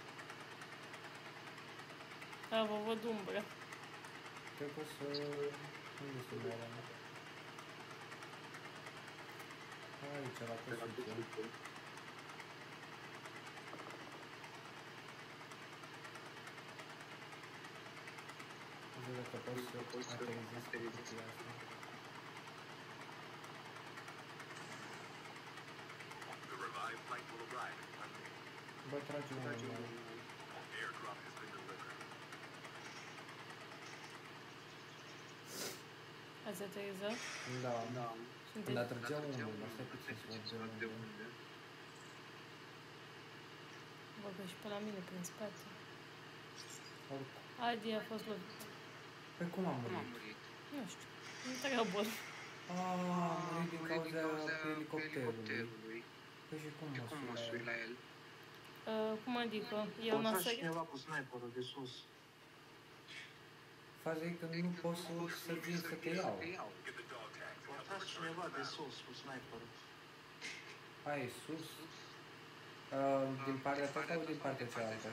Da, vă văd umbră. Cred că o să... Unde se mereu? Aici, la construcție. Văd dacă poți să aterizezi pe chestia asta. The revived flight will arrive in one minute. Bă, trage unul mai. Airdrop has been delivered. Ați aterizat? Da, da. Sunteți... Dar trăgea unul, dar stai puțin să văd de unde. Vă că și pe la mine, prin spate. Oricum. Adi a fost lovit. Păi cum a murit? Nu știu, nu treabă. Aaa, a murit din cauza elicopterului. Păi și cum mă sui la el? Uh, cum adică? Eu n-a sărit? cineva cu sniperul de sus. Faza e că nu pot să vin să te iau. A tras cineva de sus cu sniperul. Ai, sus? Uh, din partea ta sau din partea cealaltă?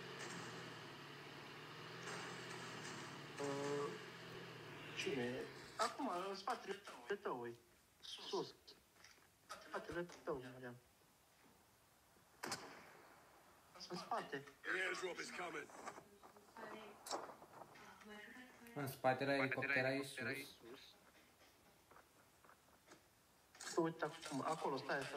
Uh, cine? Acum, în spatele tău, e. Sus. Spatele tău, Marian. În spate. În spatele elicoptera e sus. Uite acum, acolo, stai așa.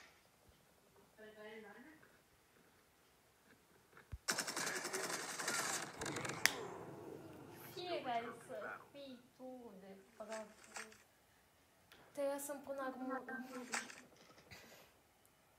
Fiecare să fii tu de praf. Trebuie să-mi pun acum...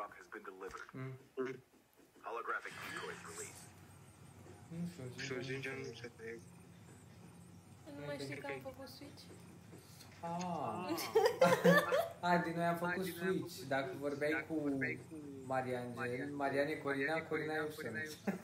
airdrop has been delivered. Mm. Holographic decoys released. Nu știu, Ajungem să te... Nu mai știi că am făcut switch? Ah. A, din noi am făcut switch. Dacă vorbeai cu Mariangel, Marian e Corina, Corina e Ușen.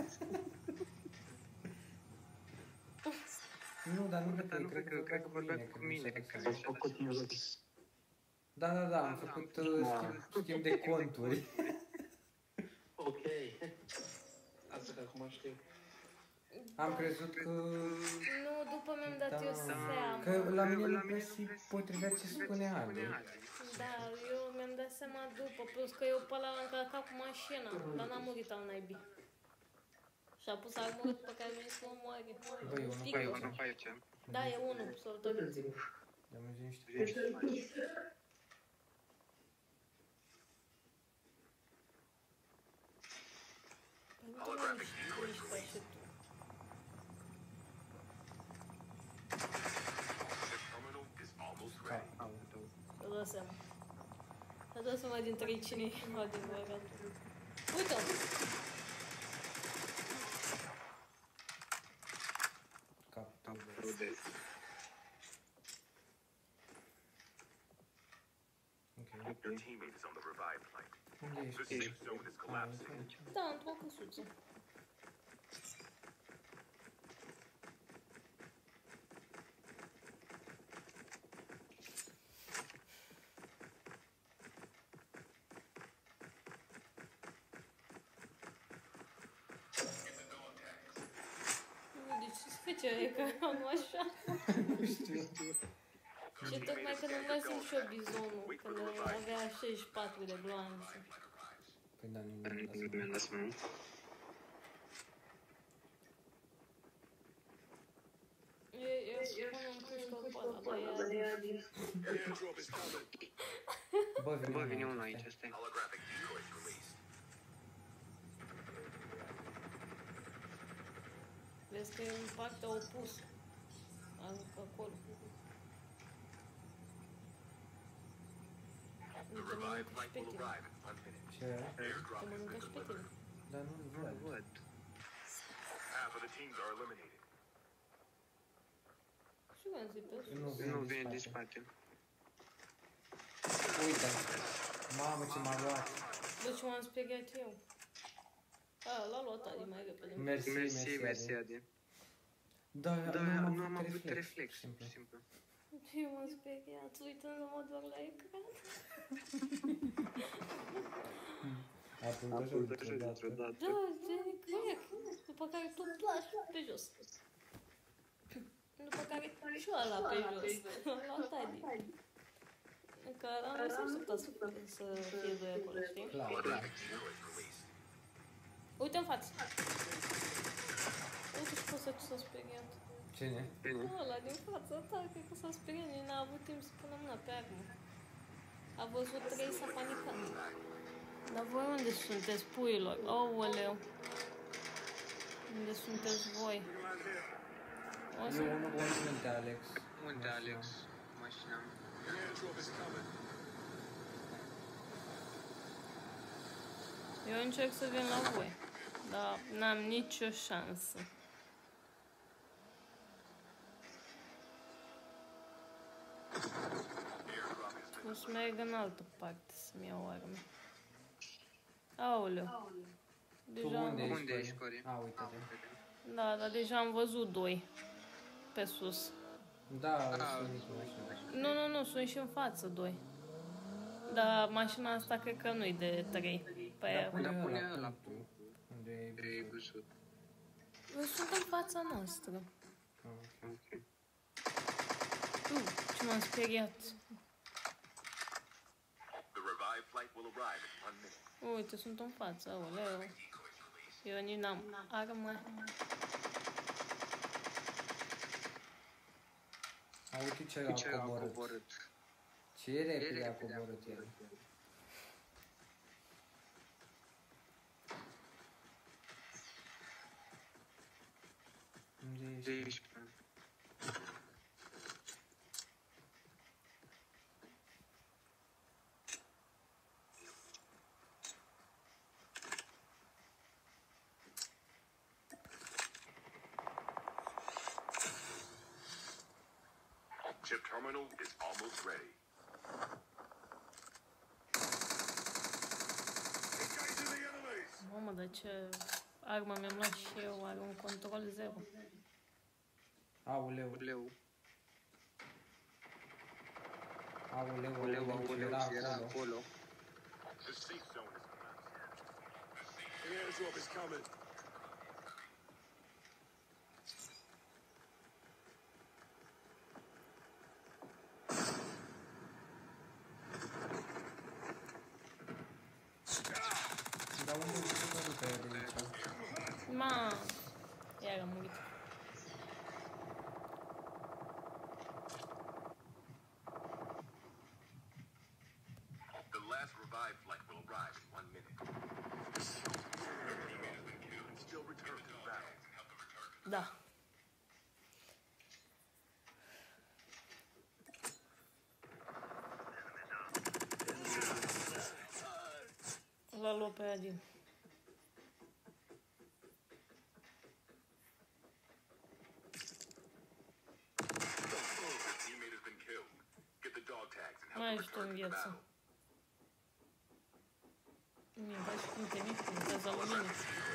Nu, dar nu cred că, cred că, cred că vorbea cu mine. Am făcut mult. Da, da, da, am făcut uh, schimb, schimb de conturi. Ok. Asta că acum știu. Am crezut că... Nu, după mi-am dat eu seama. Că la mine nu prea se potrivea ce spune Ali. Da, eu mi-am dat seama după, plus că eu pe ăla l-am încărcat cu mașina, dar n-am murit al naibii. Și-a pus armură pe care mi-a să mă moare. Băi, eu Știi nu că- Nu aici. Da, e unul, soltăriți. am auzit niște Holographic decoys Mișcă released. și tu. The terminal is almost ready. Să dau seama. Să dau seama dintre ei cine e adevăratul. Uite-o! capturi. Ok. Your teammate is on the revived flight. Unde The ești? safe zone is collapsing. Da, într-o căsuță. Deci ce face ecranul așa? Și tocmai când îmi lăsăm și eu bizonul, când avea șaizeci și patru de gloanțe. Păi da, nu mi-am dat seama. Eu spun un pușcă pe ăla, băiat. Bă, Vine unul aici, stai. Holographic decoys released. Vezi că e în partea opusă. Adică acolo. The Nu te revived mănâncă și flight pe will tine. arrive in one minute. Ce? Te Airdrop has mănâncă been și pe delivered. tine. Dar nu-l văd. Half of the teams are eliminated. Și eu am zis pe sus. Nu Nu vine vine din din spate. spate. Uite. Mamă, ce m-a luat. Bă, ce m-am speriat eu. A, l-a luat Adi mai repede. Mersi, Mersi, mersi, Adi. Adi. Da, Da, nu nu am avut reflex, simplu. simplu. Eu m-am speriat, uitându-mă doar la ecran. A apucat Apoi și așa dintr-o dată. Da, de creier. După care tot lași pe jos. După care și ăla pe jos. L-a luat Adi. Că am lăsat să tot să fie doi acolo, știi? Clar. Holographic decoys released. Uite în față. Uite și poți să ce s-a speriat. Cine? Ăla din fața ta, cred că s-a speriat, nici n-a avut timp să pună mâna pe armă. A văzut trei, s-a panicat. Dar voi unde sunteți, puiilor? Aoleu! Unde sunteți voi? O Eu să... unul bun unde, Alex. Unde, Alex? Mașina. Eu încerc să vin la voi, dar n-am nicio șansă. O să merg în altă parte să-mi iau arme. Aoleu. Tu Deja unde am... Unde ești, ești, Cori? A, uite-te. Da, dar deja am văzut doi pe sus. Da, sunt nici mașină. Nu, nu, nu, sunt și în față doi. Dar mașina asta cred că nu-i de trei. Pe aia. Pune Dar pune ăla, ăla punctul. Unde e Trei văzut. Eu sunt în fața noastră. Ok. Uh, ce m-am speriat. The revived flight will arrive in one minute. Uite, sunt în față, aoleu. Eu nici n-am armă. A, uite ce Ce a a coborât. coborât? Ce repede a coborât el. Unde Unde ești? ești? Chip terminal is almost ready. Engaging the enemies. Mamă, dar ce armă mi-am luat și eu, are un control zero. Auleu. Auleu, Auleu, auleu, auleu, ce auleu, era ce era acolo. acolo. The safe zone is collapsed. The airdrop is coming. Dar unde se duce pe de aici? Ma, iar am murit. The last revived flight will arrive in one minute. Your teammate has been killed and still return to the battle. Help them return to the Da. L-a luat pe Adin. Your teammate has been killed. Get the dog tags and help Mai them ajută în return to the viață. battle. Mi-e faci cum te mici, cum te la mine.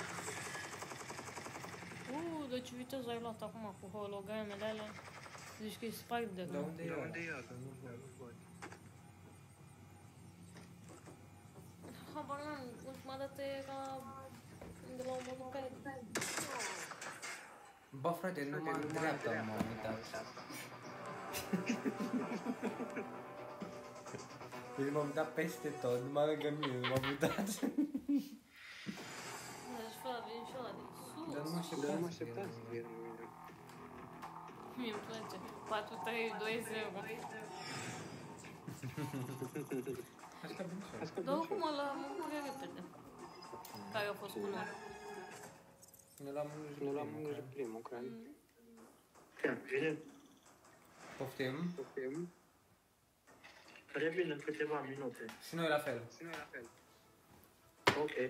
Uuu, de ce viteză ai luat acum cu hologramele alea? Zici că e Spider, Dar nu? unde e De ăla? unde e ăla? Nu văd, nu văd. Habar n-am, ultima dată era de la un monoped. Bă, frate, numai în dreapta m-am uitat. Deci m-am uitat peste tot, numai lângă mine, nu m-am uitat. Deci, fără, vine și ăla de Dar nu mă sus. Dar nu mă așteptam așteptam să să vină. vină mine. Mie-mi place. patru trei doi zero. Asta bine și eu. Dar oricum ăla mă prea repede. Care a fost cu noi. Ne luam în Nu l-am primul, în cred. primul, cred. Bine, Poftim? Poftim? revin în câteva minute. Și noi la fel. Și noi la fel. Ok.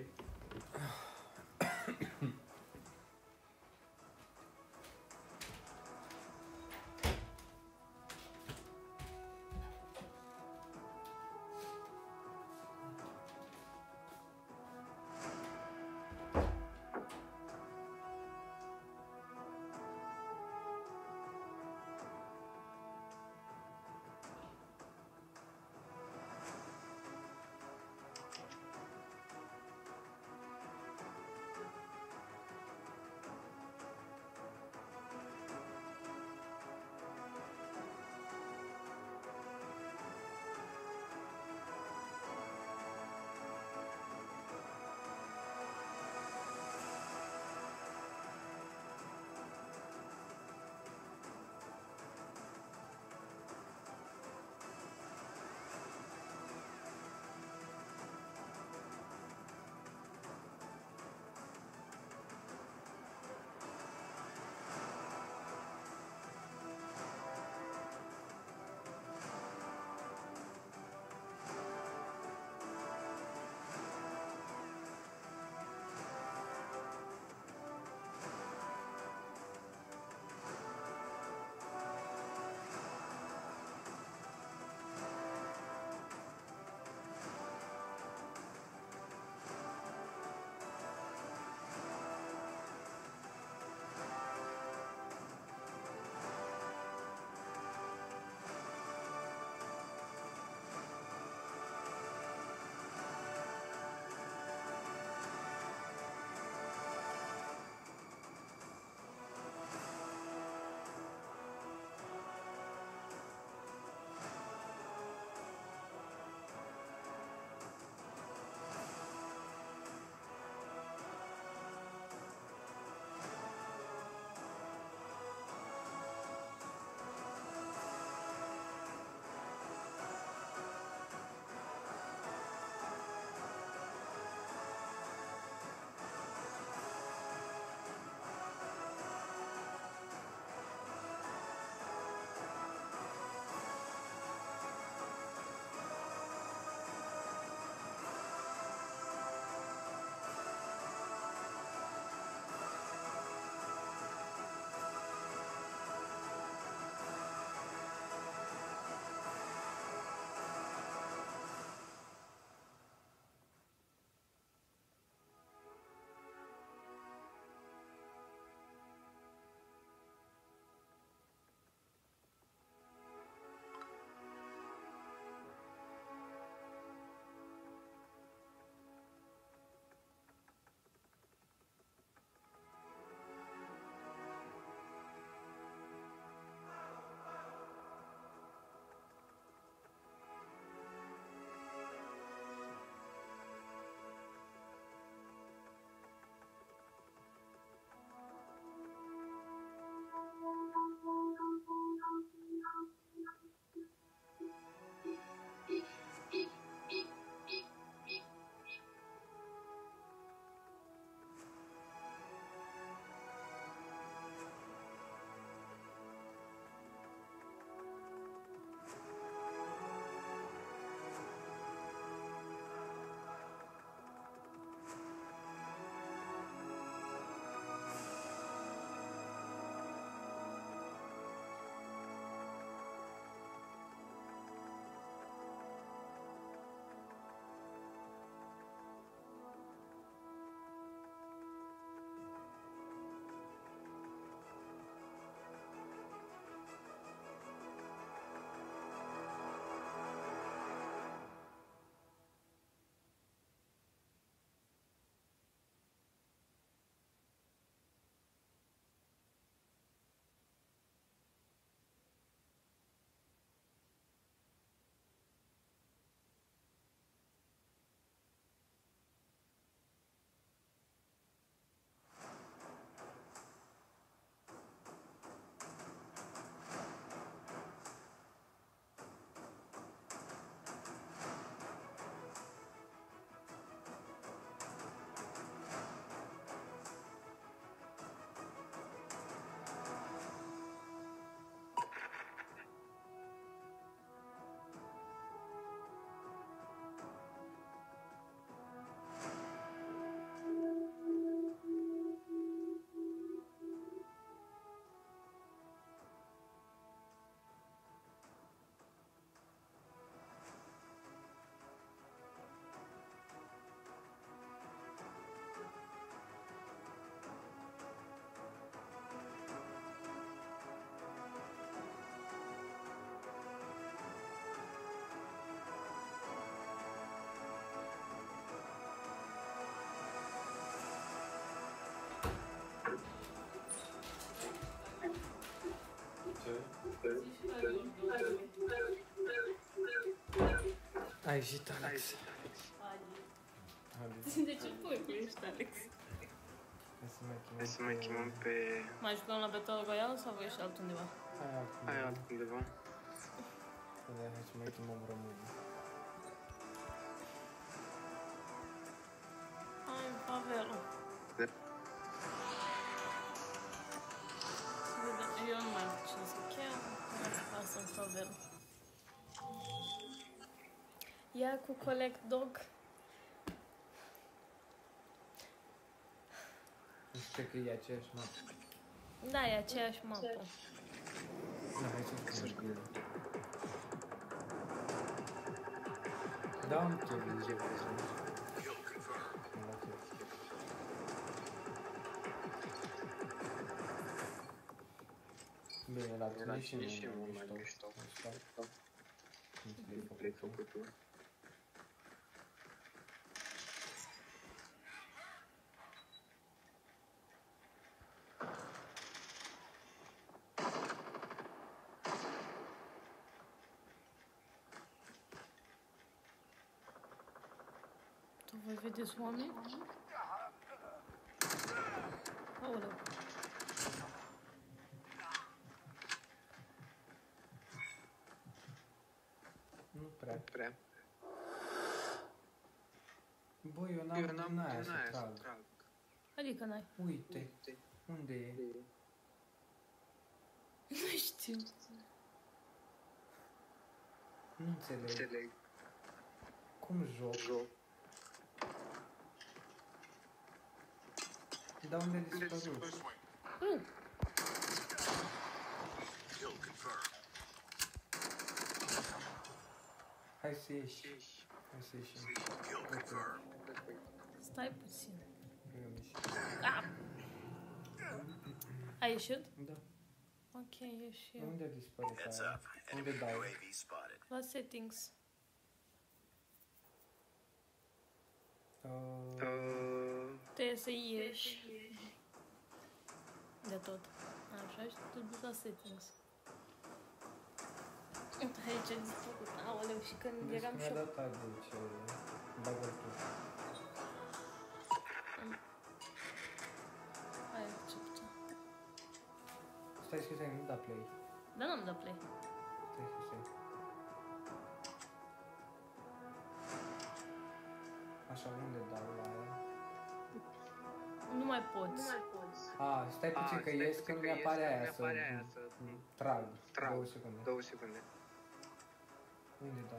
A ieșit Alex. De ce pui cu ești, Alex? Hai să mai chemăm pe... Mai jucăm la Battle Royale sau voi și altundeva? Hai altundeva. Hai să mai chemăm românii. Hai, Pavelul. Eu nu mai am cine să chem. Asta în Pavel. Ia cu Collect Dog. Nu știu că e aceeași mapă. Da, e aceeași mapă. Da, hai să scriu. Da, un Kevin, ce vrei să bine, la tine și nu mai mișto. Nu ți-ai făcut tu. Tu voi vedeți oameni? Aoleu. Nu prea. Prea. Băi, eu n-am din aia să trag. Adică n-ai. Uite, unde e? Nu știu. Nu înțeleg. Cum joc? Dar unde a dispărut? Uh. Hai să ieși. Hai să ieșim. Stai puțin. Eu am ieșit. Ah! Ai ieșit? Da. Ok, ieși eu. Unde a dispărut aia? Unde dau? La settings. Uh... Trebuie să ieși. De tot. Așa și te duci la settings. Aici a dispărut. Aoleu, și când Deci eram mi-a și eu... dat aia de ce... Bagă tu. Hai, ce putea. Stai, stai, stai, nu da play. Dar n-am dat play. Stai, stai, stai. Așa, unde dau la aia? Nu mai poți. A, stai puțin că ies când mi apare aia să trag. Două secunde. Două secunde. Unde dau?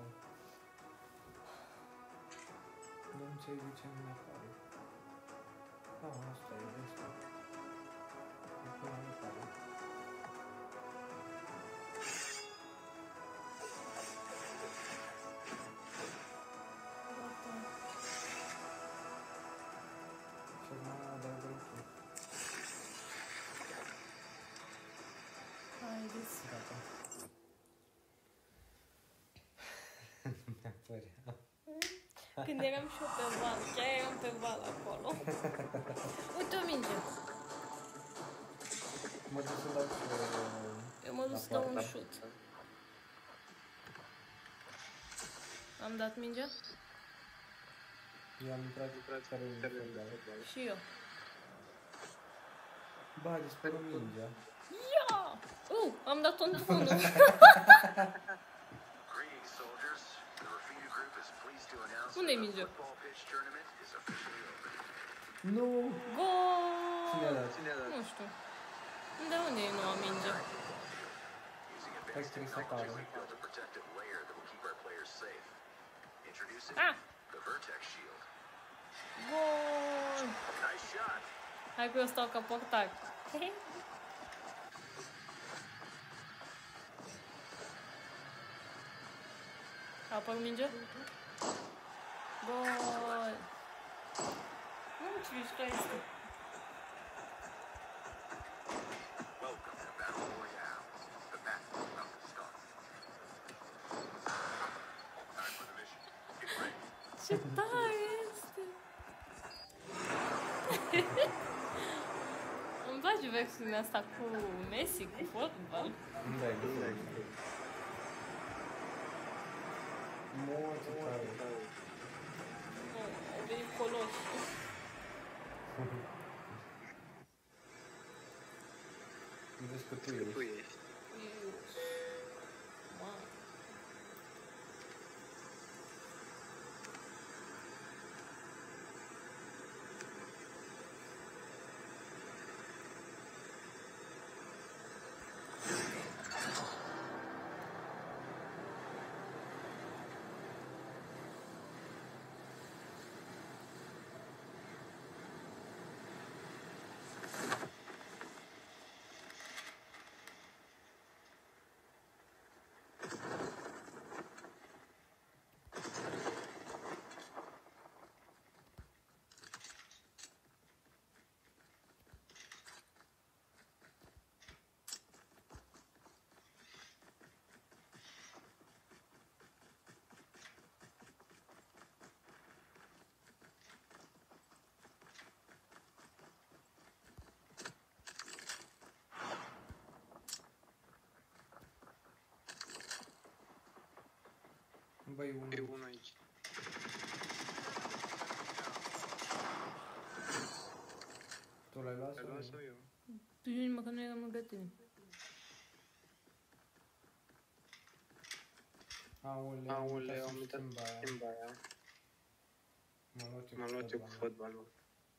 Nu înțeleg de ce nu mi apare. Ah, asta e de asta. E până nu apare. Și acum adaugăm tu. Haideți. Gata. Nu mi-apărea. Când eram și eu pe val, chiar eram pe val acolo. Uite o minge. Mă duc să dau și Eu mă duc să dau un șut. Am dat mingea? Eu am intrat de care un fotbal. Și eu. Ba, a dispărut mingea. Ia! Uh, am dat-o în fundul. Unde-i mingea? Nu! Gol! Cine a dat? Nu știu. De unde e noua minge? Cred că trebuie să apară. Ah! Gol! Hai că eu stau ca portar. A apărut minge? Gol! Nu, ce mișto este. Ce tare este! Îmi place versiunea asta cu Messi, cu fotbal. Da, e bine. Mult tare. Nu, au venit coloși. Vezi că tu ești. Mamă. Băi, unul. E unul aici. Tu l-ai luat Ai luat sau eu? Tu nici măcar nu eram lângă tine. Aoleu, Aoleu, am am uitat schimba aia. schimba aia. M-am luat eu M-am cu luat eu cu fotbalul. fotbalul.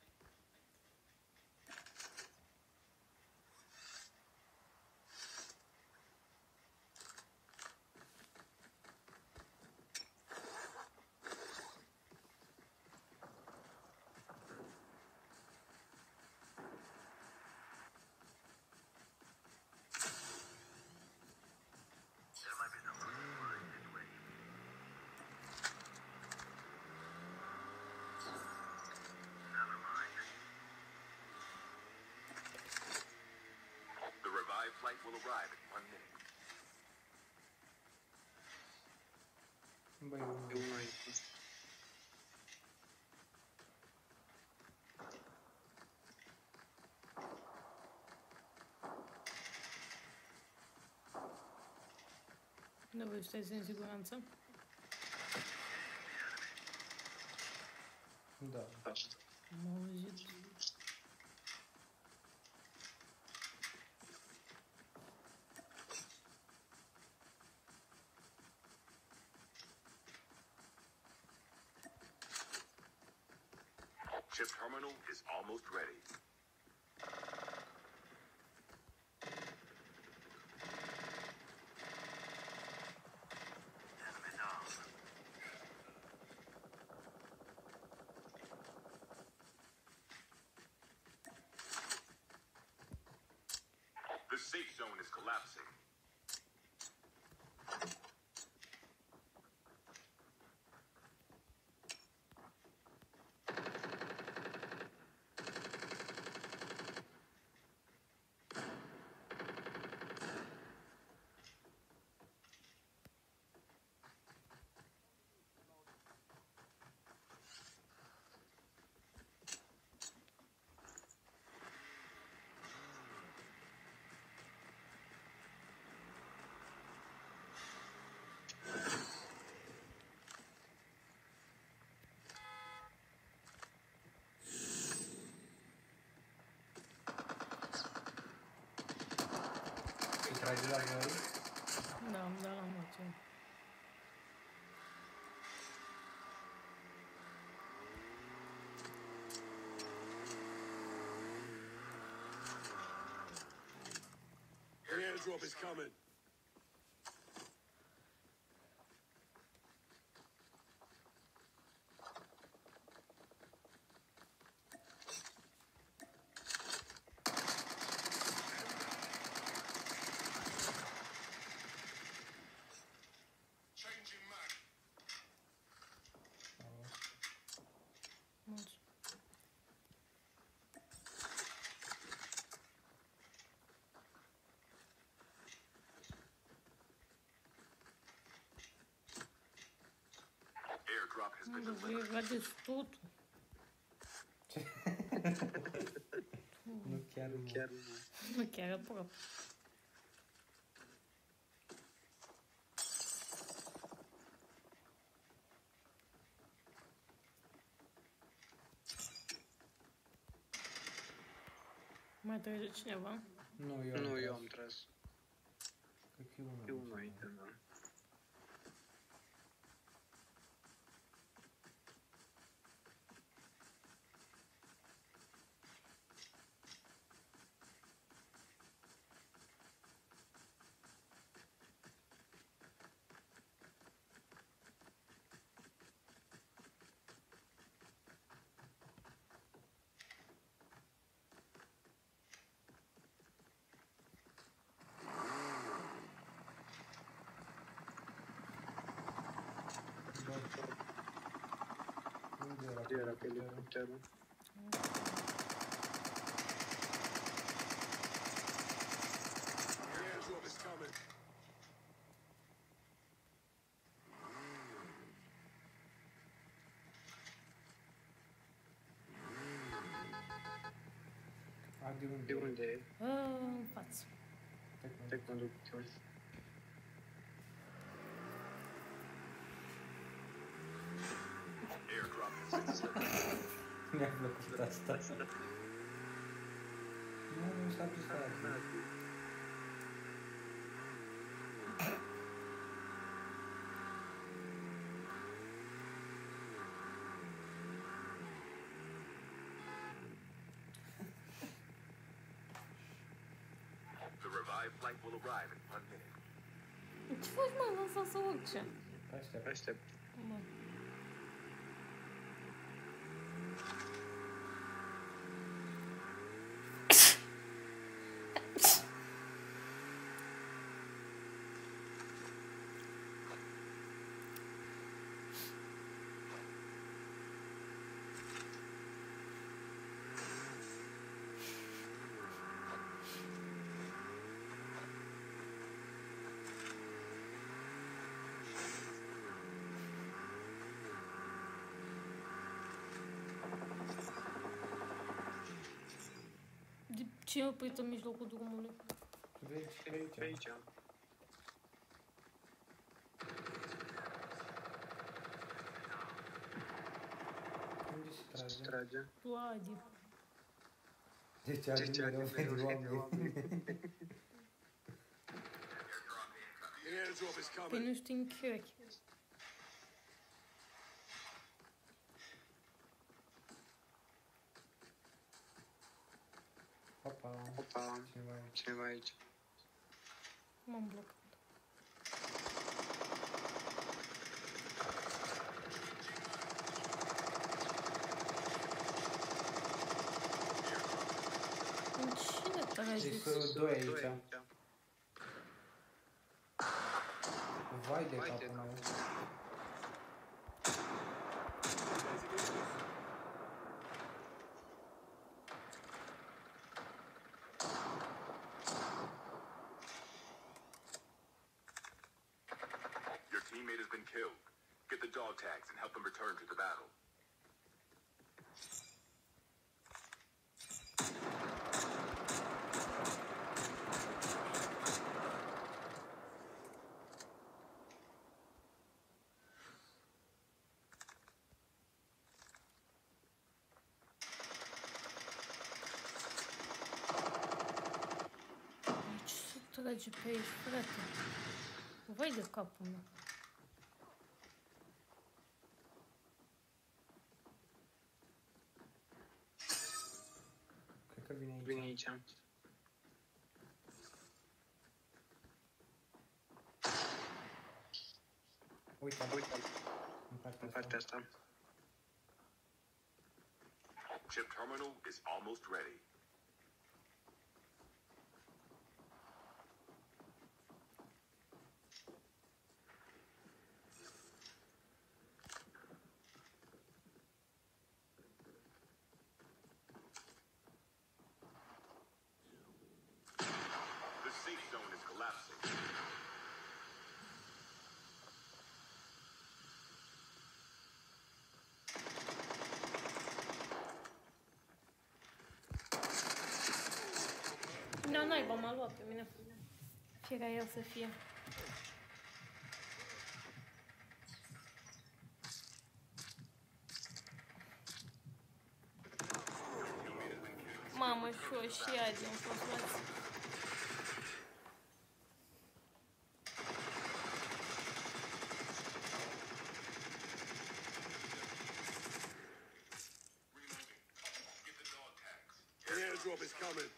The revived flight will arrive in one minute. Băi, unul. E unul aici. Nu voi stai în siguranță? Da. M-au auzit. Chip terminal is almost ready. The safe zone is collapsing. Te trage la noi? Da, am dat la moție. The airdrop is coming. Changing mag. Mulțumesc. Airdrop has been Nu, voi delivered. radeți totul. Nu chiar nu. Chiar nu. Nu chiar aproape. Mai trece cineva? Nu, eu am Nu, eu tras. am tras. Cred că e unul. E unul aici, da. Unde era? Unde era pe elicopterul? Airdrop is coming. A, de unde? De unde e? În față. Teconductor. Airdrop in six seconds. Mi-a plăcut asta. Nu, nu s-a pistrat. The revived flight will arrive in one minute. Ce faci, mă? Lasă să urce. Aștept. Aștept. Mă. De ce e oprit în mijlocul drumului? Vezi Pe aici. aici. Unde se Se trage? trage. Vladi. Deci Ce avem ce mereu are pentru mereu oameni. Airdrop is Păi coming. nu știu închiori. Opa, Opa, cineva aici. cineva aici. M-am blocat. În cine tragi? Deci sunt doi aici. Vai de capul meu. Your teammate has been killed. Get the dog tags and help them return to the battle. Ce se trage pe aici, frate? Vai de capul meu. Cred că vine aici. Vine aici. Uite, Uite, în partea în partea asta. asta. Chip terminal is almost ready. The safe zone is collapsing. naiba m-a luat pe mine. Fiera el să fie. Mamă, și eu și Adi am fost luați. Airdrop is coming.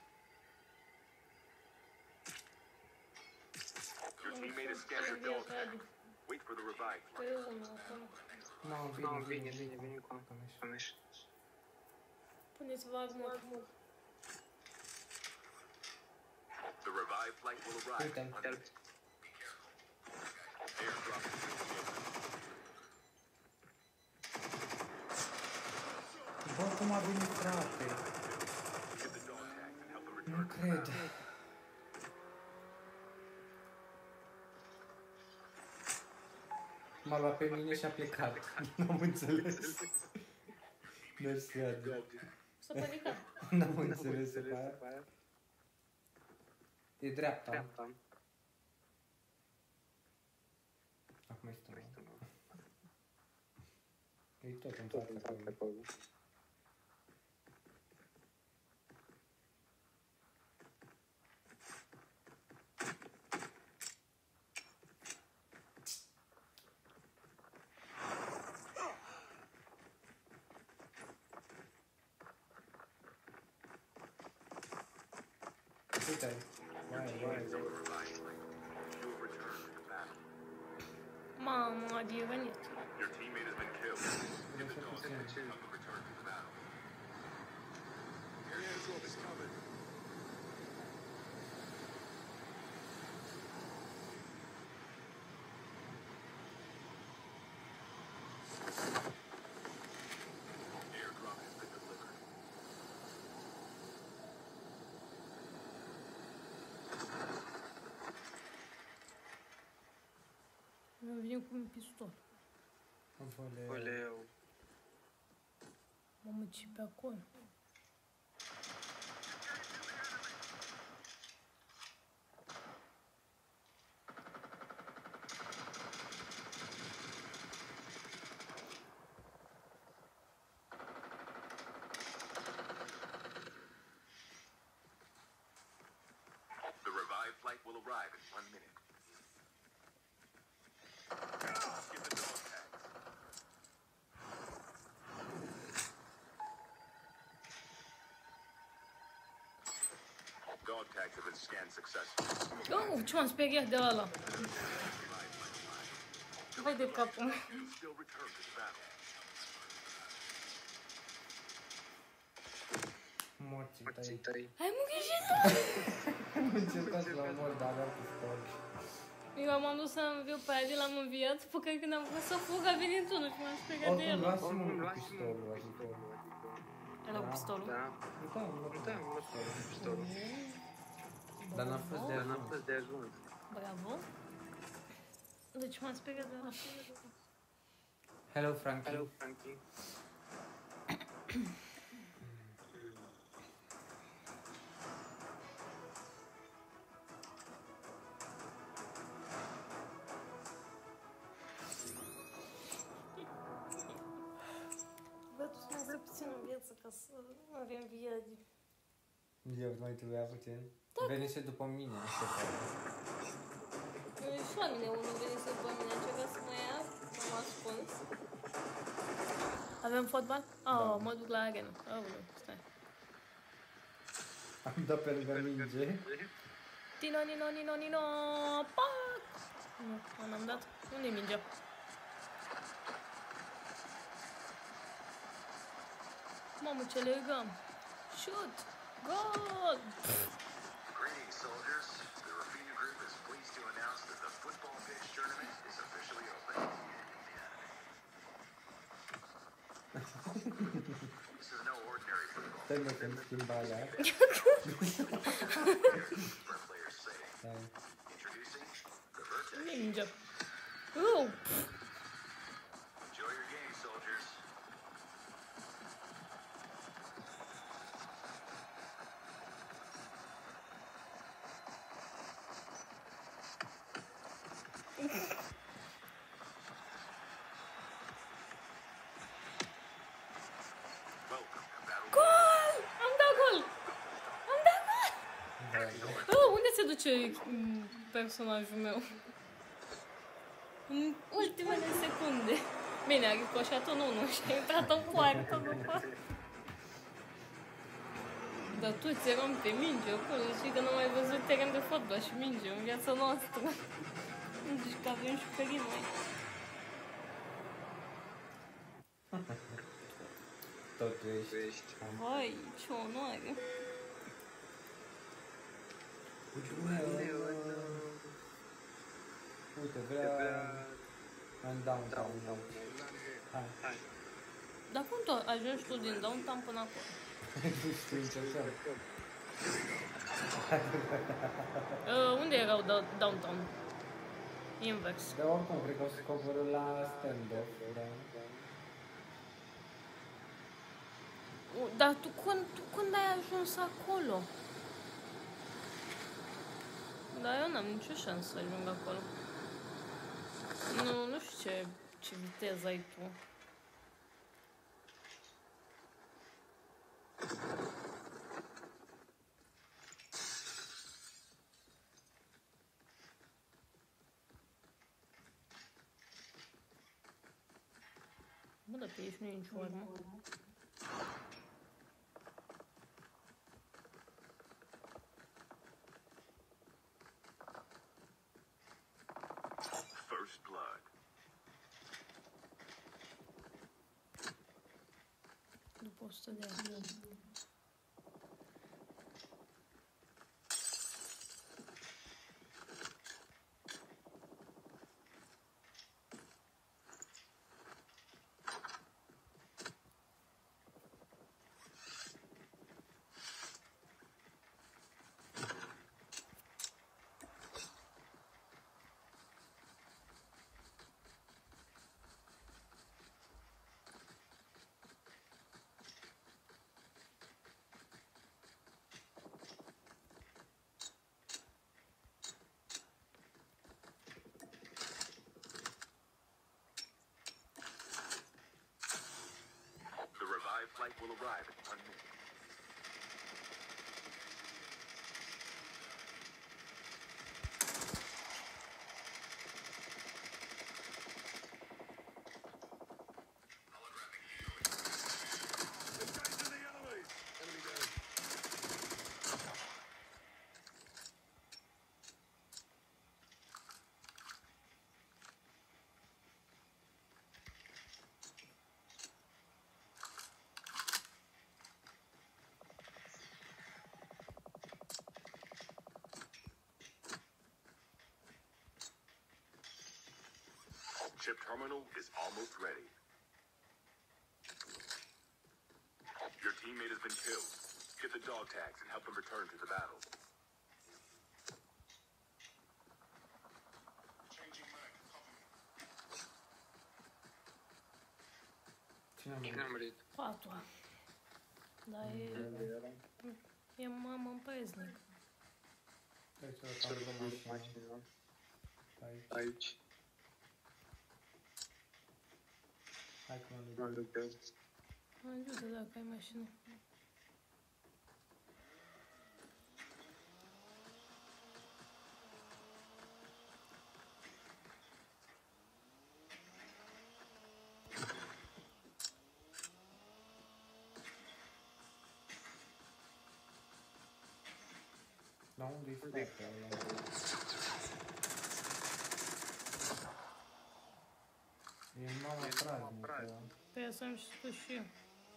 Your teammate has scanned your dog tag. Wait for the revive flight. Pe unul acolo. Nu, vine, vine, vine cu Antomeș. Puneți vagmur. The revive flight will arrive. Uite-l. Be careful. Airdrop is Bă, cum a venit, frate? Nu cred. M-a luat pe mine și a plecat. N-am înțeles. Mersi, Adi. S-a panicat. N-am înțeles pe aia. E dreapta. Acum e stânga. E tot în față acolo. Uite-i. Vai, vai, vai. Mamă, Adi e venit. Your teammate has been killed. Get the dog tag. Help them return to the battle. Airdrop is coming. Airdrop has been delivered. Eu vin cu un pistol. Voleu. Mamă, ce pe acolo? The revive flight will arrive in one minute. Get the dog tags. Dog tags have been scanned successfully. Oh, ce m-am speriat de ăla. Vai de capul meu. You still return to the battle. Morții tăi. Ai murit și tu! Am încercat să-l omor, dar avea pistol. Eu m-am dus să înviu pe Adi, l-am înviat, după care când am vrut să fug, a venit unul și m-am speriat de Oricum, el. luați-mă cu pistolul, adică... Era cu pistolul? Da, da, am luat cu pistolul. Dar n-a fost de n-a fost de ajuns. Bravo. Deci m-am speriat de ăla. Hello, Frankie. Hello, Frankie. Bă, tu să mai puțin în viață ca să avem viadi. Eu mai trebuia puțin. Venise după mine, se pare. Și la mine unul venise după mine, a încercat să mă ia, m-am ascuns. Avem fotbal? Oh, mă duc la arena. Aoleu, stai. Am dat pe lângă minge. Tino, nino, nino, nino, pac! Nu, n-am dat. Unde-i mingea? Mamă, ce legăm! Shoot! Gol! Greetings, soldiers. The Rafina Group is pleased to announce that the football pitch tournament is officially open. This is no ordinary football. Stai mă că-mi schimba alea. For players safe. Stai. Introducing the Vertex. Unde-i mingea? Uh! Enjoy your game, soldiers. ce personajul meu. În ultimele secunde. Bine, a ricoșat-o în unul și a intrat în poartă după. Dar toți eram pe minge acolo, și că n-am mai văzut teren de fotbal și minge în viața noastră. Deci că avem jucării noi. Totuși. Hai, ce onoare. Uite, vrea în downtown. Hai. Dar cum tu ajungi tu din downtown până acolo? Nu știu încercăm. Uh, unde erau do- downtown? Invers. Dar oricum, cred că o să coboră la stand-off, da? Uh, Dar tu când, tu când ai ajuns acolo? Dar eu n-am nicio șansă să ajung acolo. Nu, nu știu ce, ce viteză ai tu. Bă, dar pe aici nu e nicio urmă. First blood. După o sută de ani. The revived flight will arrive in one minute. Chip terminal is almost ready. Your teammate has been killed. Get the dog tags and help them return to the battle. Changing mag. Cine a murit? Patua. Dar e... E mamă în preznic. Aici o să mașină. Aici. Hai că mă duc. Ajută dacă ai mașină. La unde-i frate ăla? E mama praznică. Pe asta am și spus și eu.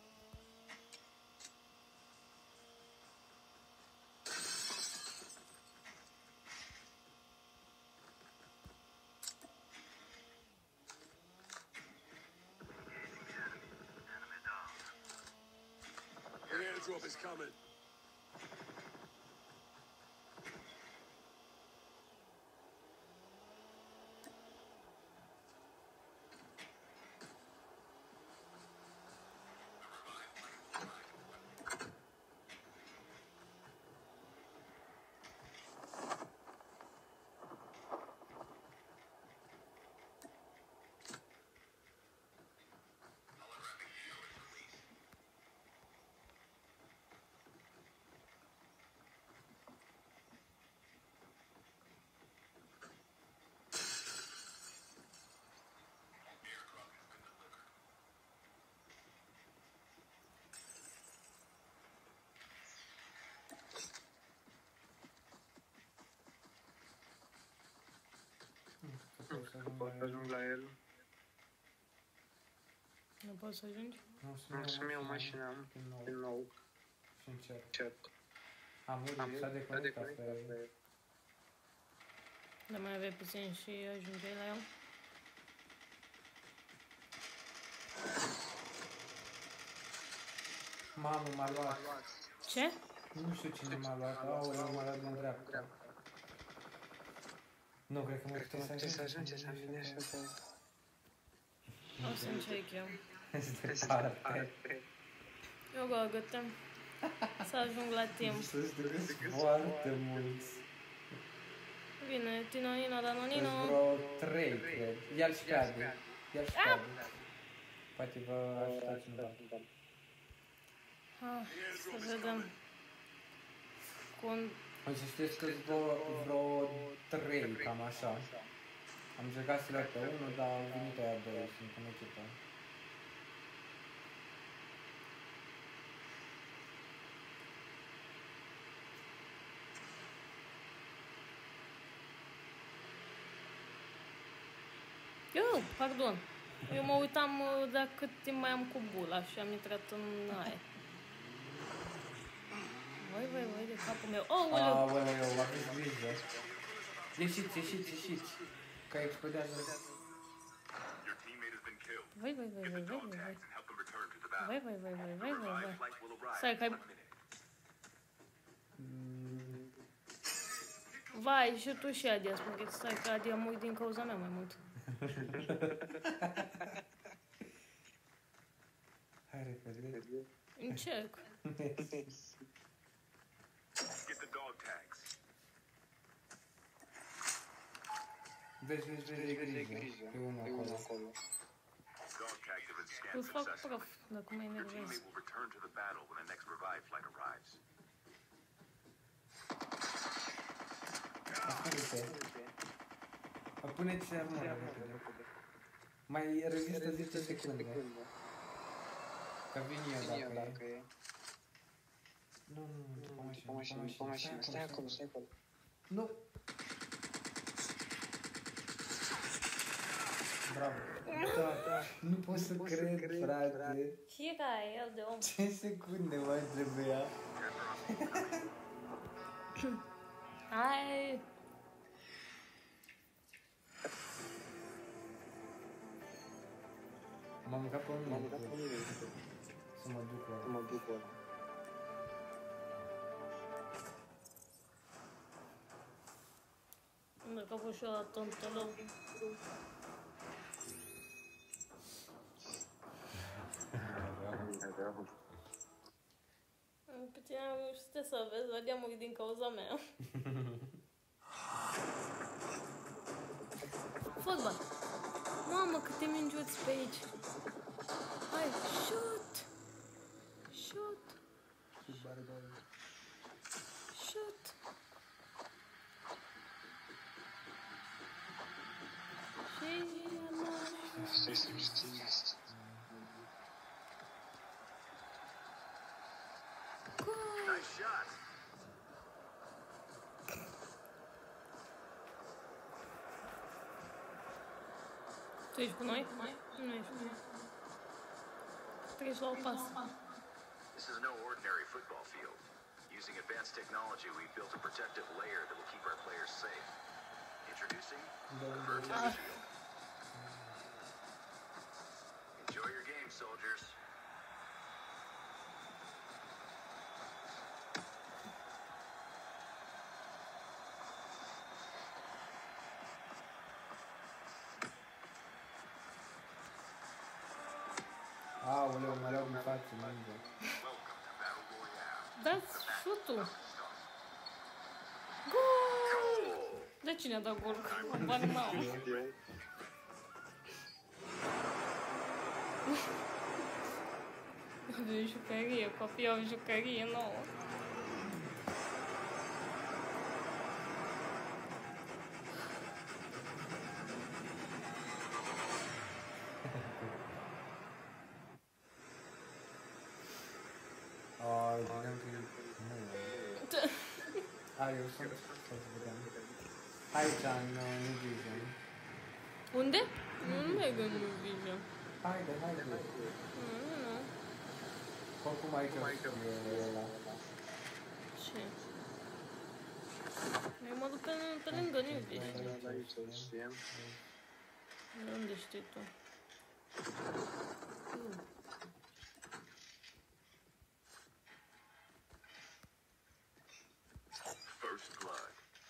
The airdrop is coming. pot să ajung la el. Nu poți să ajungi? Nu, să-mi iau mașina din nou. Și încerc. Încerc. Am murit, s-a deconectat pe el. Dar mai avea puțin și ajungeai la el? Mamă, m-a luat. Ce? Nu știu cine m-a luat. Aoleu, m-a luat din dreapta. Nu, cred că mă puteți să ajunge să ajunge așa pe... O să încerc eu. Este departe. Eu găgătă. Să ajung la timp. Să-ți duceți foarte mulți. Bine, Tinonino, Danonino. Sunt vreo trei, cred. Ia-l și cade. Ia-l și cade. Poate vă ajuta cineva. Ah, să vedem. Cum... O să știți că vreo, vreo trei, cam așa. Am încercat să le pe unul, dar au venit aia doi, sunt în echipă. Eu, pardon. Eu mă uitam uh, de cât timp mai am cu bula și am intrat în aia. Vai, vai, vai, de capul meu. Oh, oleu! Aoleu, aveți grijă. Ieșiți, ieșiți, ieșiți. Că explodează. Vai, vai, vai, vai, vai, vai. Vai, vai, vai, vai, vai, vai, vai. Stai, că ai... Vai, și tu și Adi a spus că stai, că Adi a murit din cauza mea mai mult. Hai repede. Încerc. Vezi, vezi, vezi, de grijă. E unul acolo. Îl fac praf, dacă mă enervez. Asculte. Puneți armura repede. Mai rezistă zece secunde. Că vin eu dacă e. Nu, nu, nu, după mașină, după mașină. Stai acolo, stai acolo. Nu! Bravo. Da, da. Nu pot să cred, frate. Și ca el de om. Ce secunde mai trebuia? Hai! M-am mâncat pe un minut. Să mă duc la... Să mă duc la... Dacă a fost și eu la tontelău. Pe tine am reușit să vezi, Adi a murit din cauza mea. Fotbal! Mamă, câte mingiuți pe aici! Hai, shoot! Shoot! Shoot! Și tu ești cu noi? Nu ești cu noi. Treci la o pasă. This is no ordinary football field. Using advanced technology, we built a protective layer that will keep our players safe. Introducing the Vertex Shield. Enjoy your game, soldiers. Aoleu, mă leau în față, mânge. Dați șutul! Gol! De cine a dat gol? Habar n-am. Avem jucărie, copiii au jucărie nouă. Ai, gândeam că nu. Ai, eu sunt, să vedem. Aici, în New Vision. Unde? Nu, nu merg în Vision. Haide, haide. Nu, nu, nu. Oricum aici e ăla. Ce? Eu mă duc pe, pe lângă New Vision. De unde știi tu? Uh. First blood.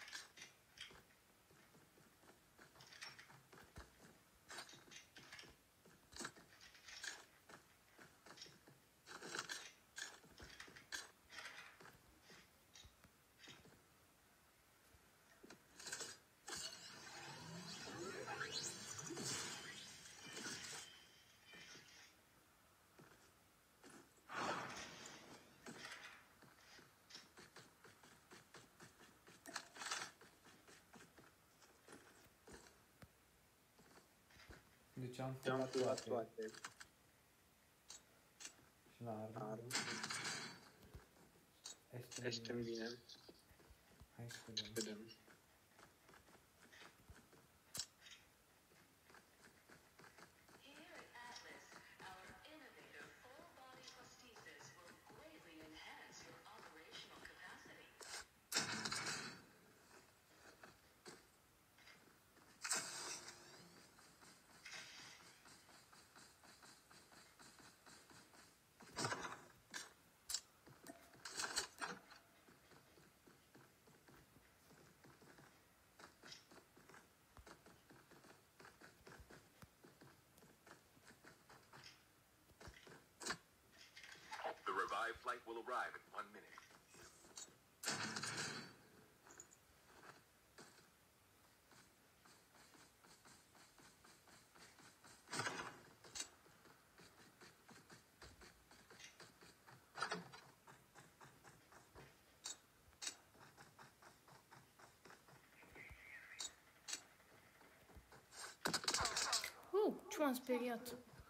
Deci am Am furat toate. toate. Și la armă. Este bine. Hai să vedem. Vedem. The revived flight will arrive in one minute. Uh, ce m-am speriat.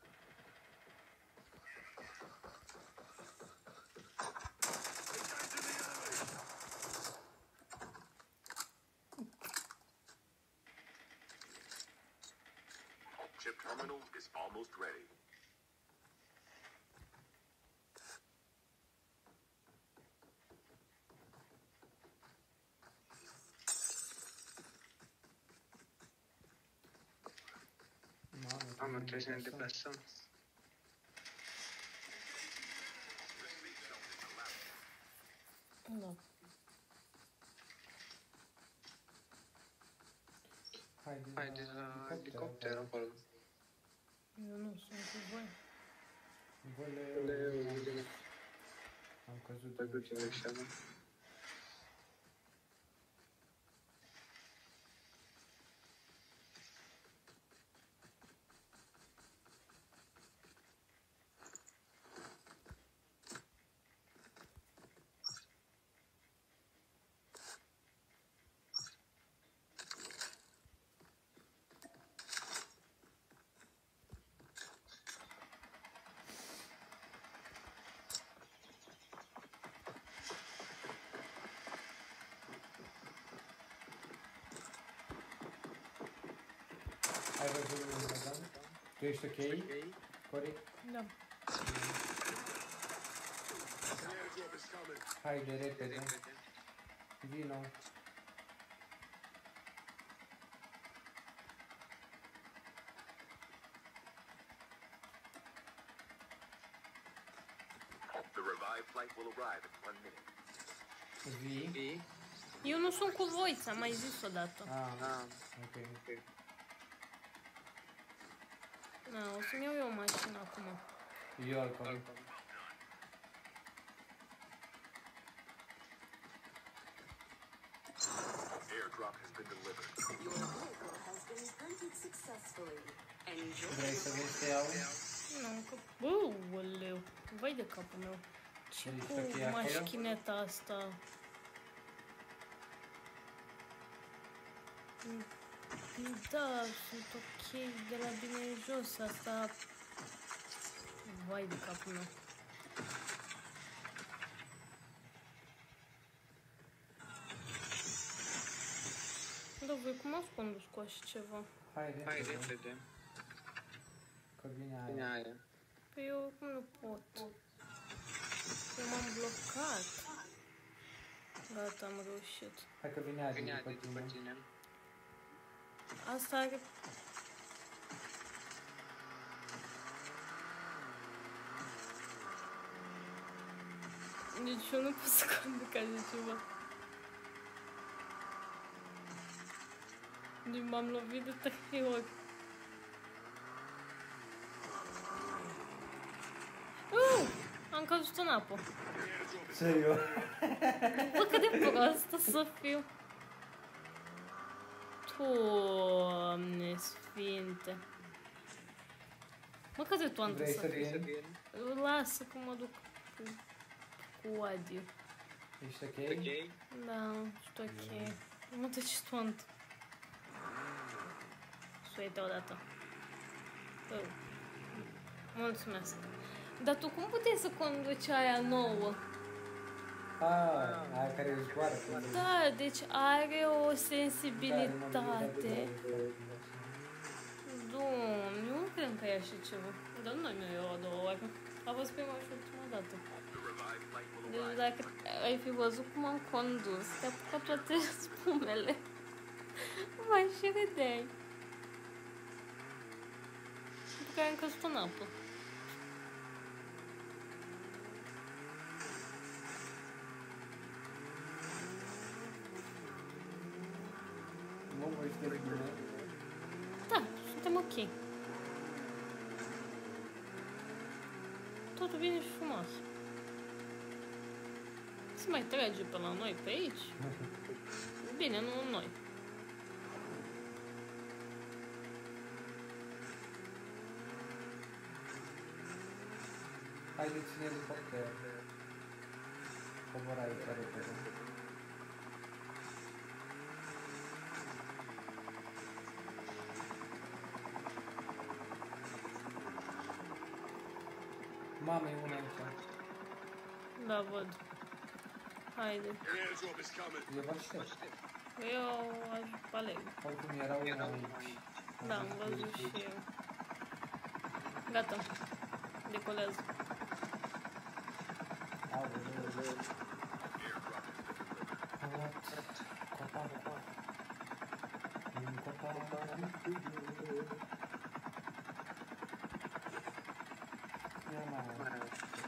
Chip terminal is almost ready. Mamă, trebuie să ne deplasăm. Da. Haide, Haide la elicopter acolo. Eu nu sunt cu voi. Văle... Am căzut Vă duce de șeamă. Ai văzut un Bogdan? Tu ești ok? Corect? Da. Haide, repede. Vino. The revived flight will arrive in one minute. Vii? Eu nu sunt cu voi, ți-am mai zis odată. Ah, ah, ok, ok. Da, o să-mi iau eu o mașină acum. Eu acolo. Airdrop has been delivered. Your vehicle has been hunted successfully. Enjoy. Vrei să vezi să iau? Nu, că... Uuleu, vai de capul meu. Ce Ești cu ok acolo? mașineta asta? Da, sunt ok de la bine în jos, asta... Vai de capul meu. Da, voi cum ați condus cu așa ceva? Hai repede. Hai repede. Că vine aia. Vine aia. Păi eu cum nu pot? Eu m-am blocat. Gata, am reușit. Hai că vine aia Vine aia după după tine. tine. Asta are... Deci eu nu pot să conduc așa ceva. Deci m-am lovit de trei ori. Uh! Am căzut în apă. Serios? Bă, cât de proastă să fiu. Doamne sfinte. Mă, cât de toantă Vrei să să fiu. vin? Lasă că mă duc cu, cu Adi. Ești ok? Ok? Da, știu ok. Mă, de ce toantă. Suite odată. Oh. Mulțumesc. Dar tu cum puteai să conduci aia nouă? Ah, aia care zboară. Da, deci are o sensibilitate. Doamne, eu nu cred că e așa ceva. Dar nu mi-o iau a doua oară. A fost prima și ultima dată. Deci dacă ai fi văzut cum am condus, te-a apucat toate spumele. Mai și râdeai. După care am căzut în apă. Mă, voi știi bine? Da, suntem ok. Totul bine și frumos. Se mai trage pe la noi pe aici? Bine, nu noi. Haide, ține după că cobora aici repede. Mamă, e una aici. Da, văd. Haide. E vaștept. Eu aș aleg. Oricum era una aici. Da, am văzut și eu. Gata. Decolează. Aoleu. Copac. Un copac. Ia mai.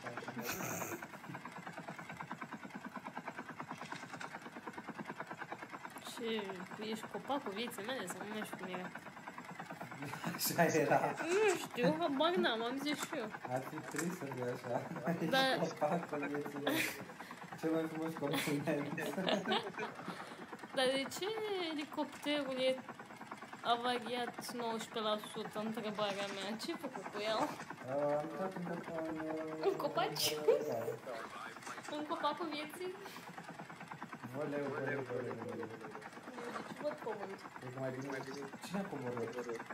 Ce? Ești copacul vieții mele sau nu mai știu cum era? Așa era. Nu știu, habar n-am, am zis și eu. Ar fi trist să fie așa. Da. Ești copacul vieții mele. Cel mai frumos compliment. Dar de ce elicopterul e avariat nouăsprezece la sută? Întrebarea mea. Ce ai făcut cu el? Am dat în copac. Un copaci? Un copacul vieții? Voleu, voleu, voleu, voleu. Deci văd pământ. E că mai bine. Cine a coborât?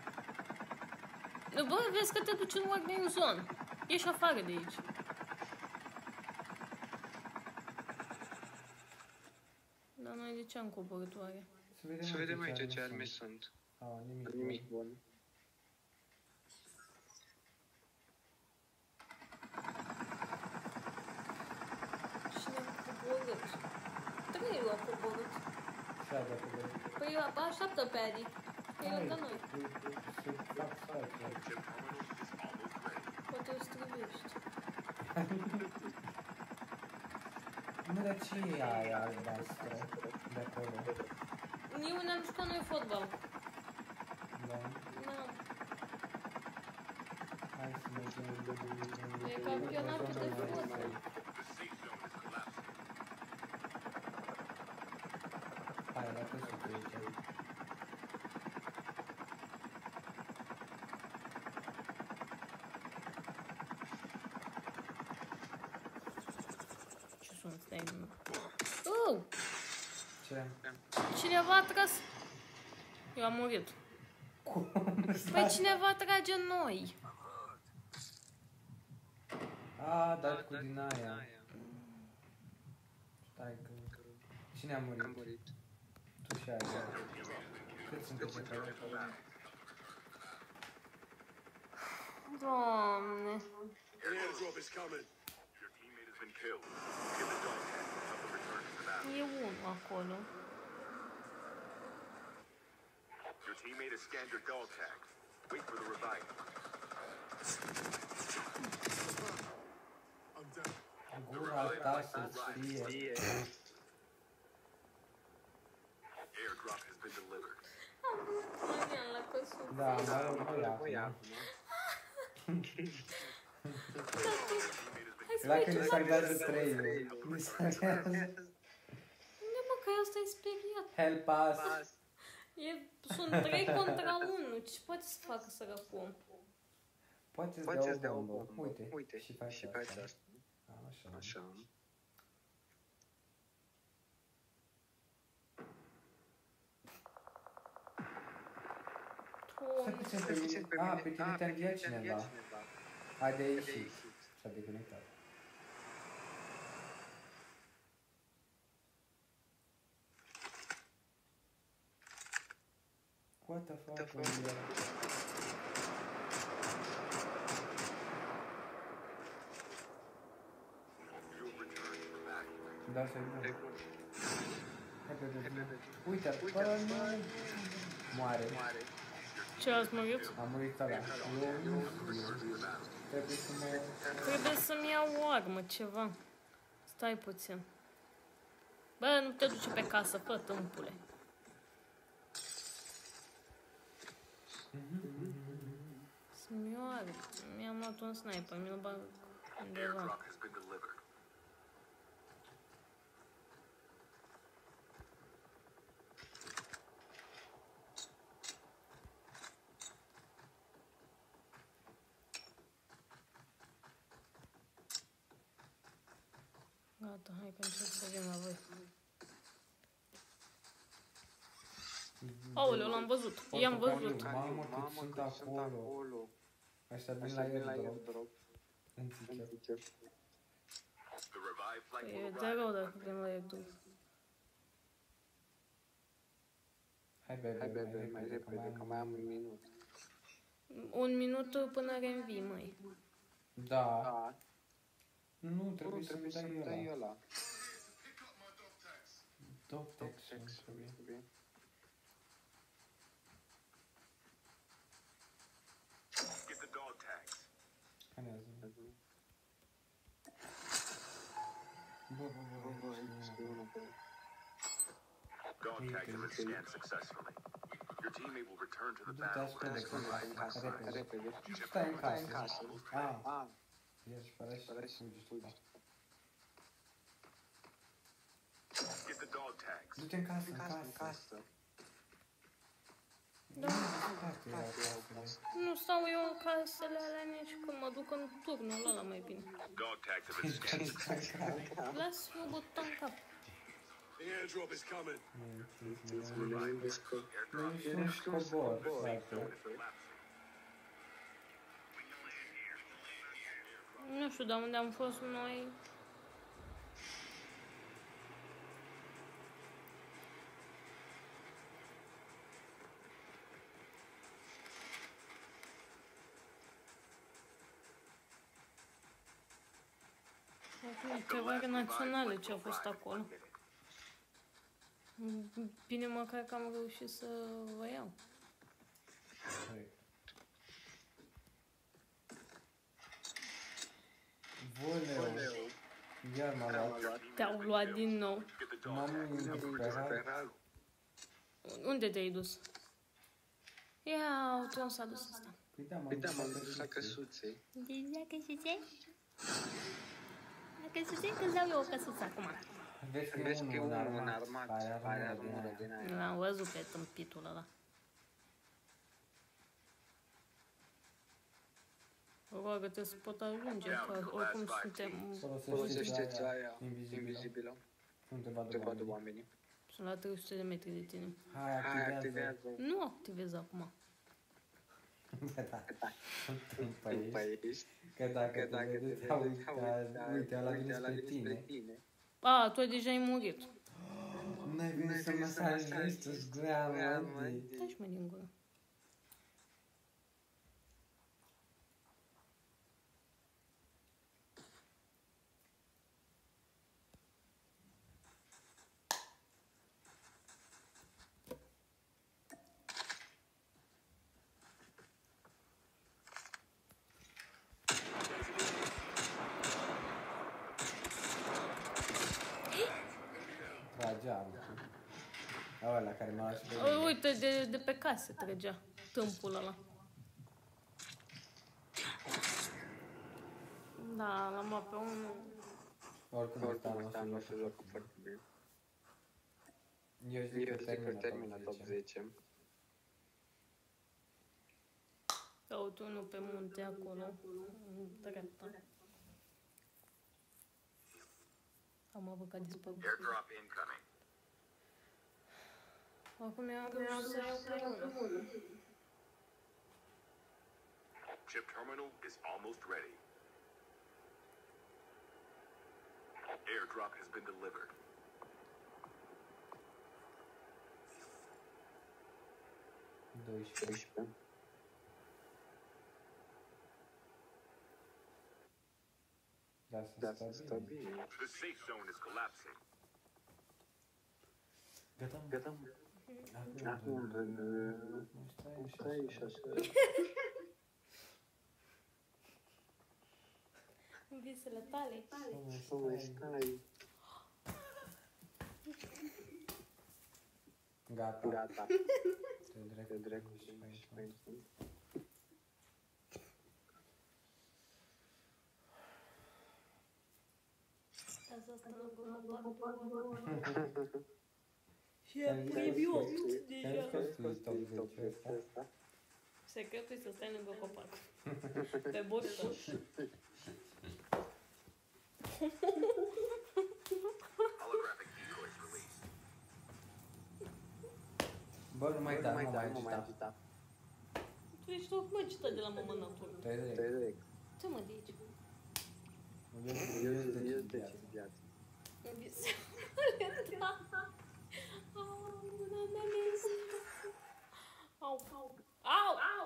Bă, vezi că te duci în ordine zonă. Ieși afară de aici. Dar noi de ce am coborât oare? Să vedem aici ce arme sunt. Ah, nimic, Nimic bun. Cine a coborât? Trei a coborât. Ce a dat coborât? Păi așteaptă pe Adi. E lângă noi. Se fac site. Poate o strivești. Nu, dar ce e aia albastră de acolo? Eu ne-am jucat noi fotbal. Da? Da. Hai să mergem. E campionatul de fotbal. Hai, la căsut aici. Ce sunt? Stai, nu. Oh! Ce? Cineva a tras... Eu am murit. Cum? Păi cineva trage în noi. A, dar cu din aia. Stai că... Cine a murit? Am murit. Tu și aia. Cât sunt pe acolo? Doamne. Airdrop is coming. Your teammate has been killed. Get the dog tag and help them return to the battle. E unul acolo. Your teammate has scanned your dog tag. Wait for the revive. I'm down. Gura ta să știe. Airdrop has been delivered. Am vrut Marian la căsuță. Da, mai rog, voi acum. La când îi salvează trei. Îi salvează. Unde mă, că ăsta e speriat. Help us. E, sunt trei contra unu. Ce poate să facă săracul om? Poate să-ți dea o bombă. Uite, uite, și faci asta. Așa. Așa. Stai puțin pe mine. A, pe tine te-a înviat cineva. Hai de ieși. S-a deconectat. What the fuck? Da, să-i bun. Hai pe bine. Uite, bă, nu. Moare. Ce ați murit? Am murit ăla. Eu nu știu. Trebuie să mă... Trebuie să-mi iau o armă, ceva. Stai puțin. Bă, nu te duce pe casă, fă, tâmpule. Să-mi iau o armă. Mi-am luat un sniper, mi-l bag undeva. Gata, hai că încep să vin la voi. Aoleu, l-am văzut. I-am văzut. Mamă, cât sunt acolo. Aștia vin la airdrop. În zice. Păi e de rău dacă vin la airdrop. Hai bebe, mai repede, că mai am un minut. Un minut până reînvii, măi. Da. Nu, trebuie să-mi dai ăla. Dog tags. Get the dog tags. Scanează. Bă, bă, bă, bă, Dog tags have been scanned successfully. Your teammate will return to the battle. Stai în casă, repede. Stai în casă. Ah. Ești fără și fugi. Get the dog tags. Du-te în casă, în casă. Da. Nu stau eu în casele alea nici când mă duc în turnul ăla mai bine. Dog tags have been scanned successfully. Lasă-mă buton în cap. The airdrop is coming. Nu știu cobor, frate. Nu știu de unde am fost noi. Ceva naționale ce a fost acolo. Bine, măcar că am reușit să vă iau. Voleu. Iar m-a luat. Te-au luat din nou. M-am recuperat. Unde te-ai dus? Ia, uite unde s-a dus ăsta. Păi da, m-am dus la căsuței. La căsuței? La căsuței că îți dau eu o căsuță acum. Vezi că e unul în armat, are armură din aia. L-am văzut pe tâmpitul ăla. Roagă-te să pot ajunge, că oricum suntem... Folosește-ți aia invizibilă. Nu te vadă oamenii. Sunt la trei sute de metri de tine. Hai, activează. Nu activez acum. Da, păi ești. Că dacă te vedeți, uite, ăla vine spre tine. A, tu deja ai murit. N-ai venit să masajezi tu-ți gura, mă. Taci mă din gură. Tragea, ăla care m-a luat și pe O, uite, de, de pe casă trăgea tâmpul ăla. Da, l-am luat pe unul. Oricum ăsta nu se joacă foarte bine. Eu zic că termină top zece. Caut unul pe munte acolo, în dreapta. Am avut ca dispărut. Airdrop incoming. Acum eu am reușit să iau pe unul. Chip terminal is almost ready. Airdrop has been delivered. doisprezece. Da, să stă bine. The safe zone is collapsing. Gata, gata. Acum, stai și așa. În visele tale. Să mai stai. Gata. Gata. Te drept și pe aici. Asta nu gura. Și e preview opt deja. Secretul e să stai lângă copac. Pe bortă. Holographic decoys released. Bă, nu mai da, nu mai agita. Tu ești o măcită de la mama natură. Te direct. Ce mă de aici? Eu zic de ce viață. În visele da. Au, mâna mea mi-a Au, au, au, au!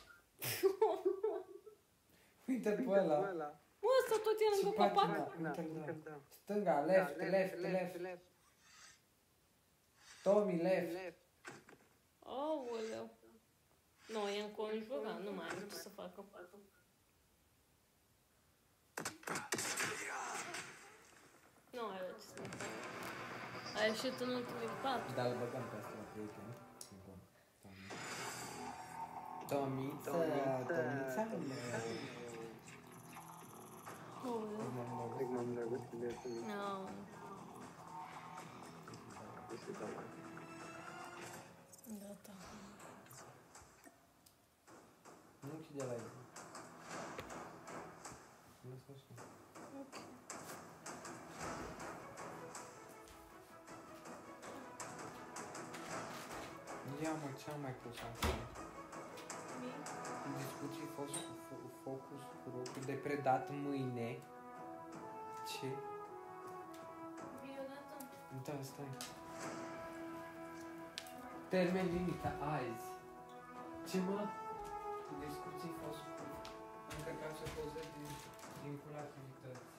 Uite-l pe ăla. Mă, ăsta tot e lângă copac? Stânga, left, left, left. Tommy, left. Aoleu. Nu, e înconjurat, nu mai am ce să facă. Nu are ce să facă. A ieșit în ultimul patru. Da, îl băgăm pe asta la prieten. Tomița, Tomița, Aoleu. m-am drăgăt de asta. Nu. Gata. Nu închide la el. Lasă așa. Ok. Ia mă, ce am mai pus asta? Discuții focus cu rocul de predat mâine. Ce? Violeta. Da, stai. Termen limita azi. Ce mă? Discuții fost cu încărcat și poză din, din activități.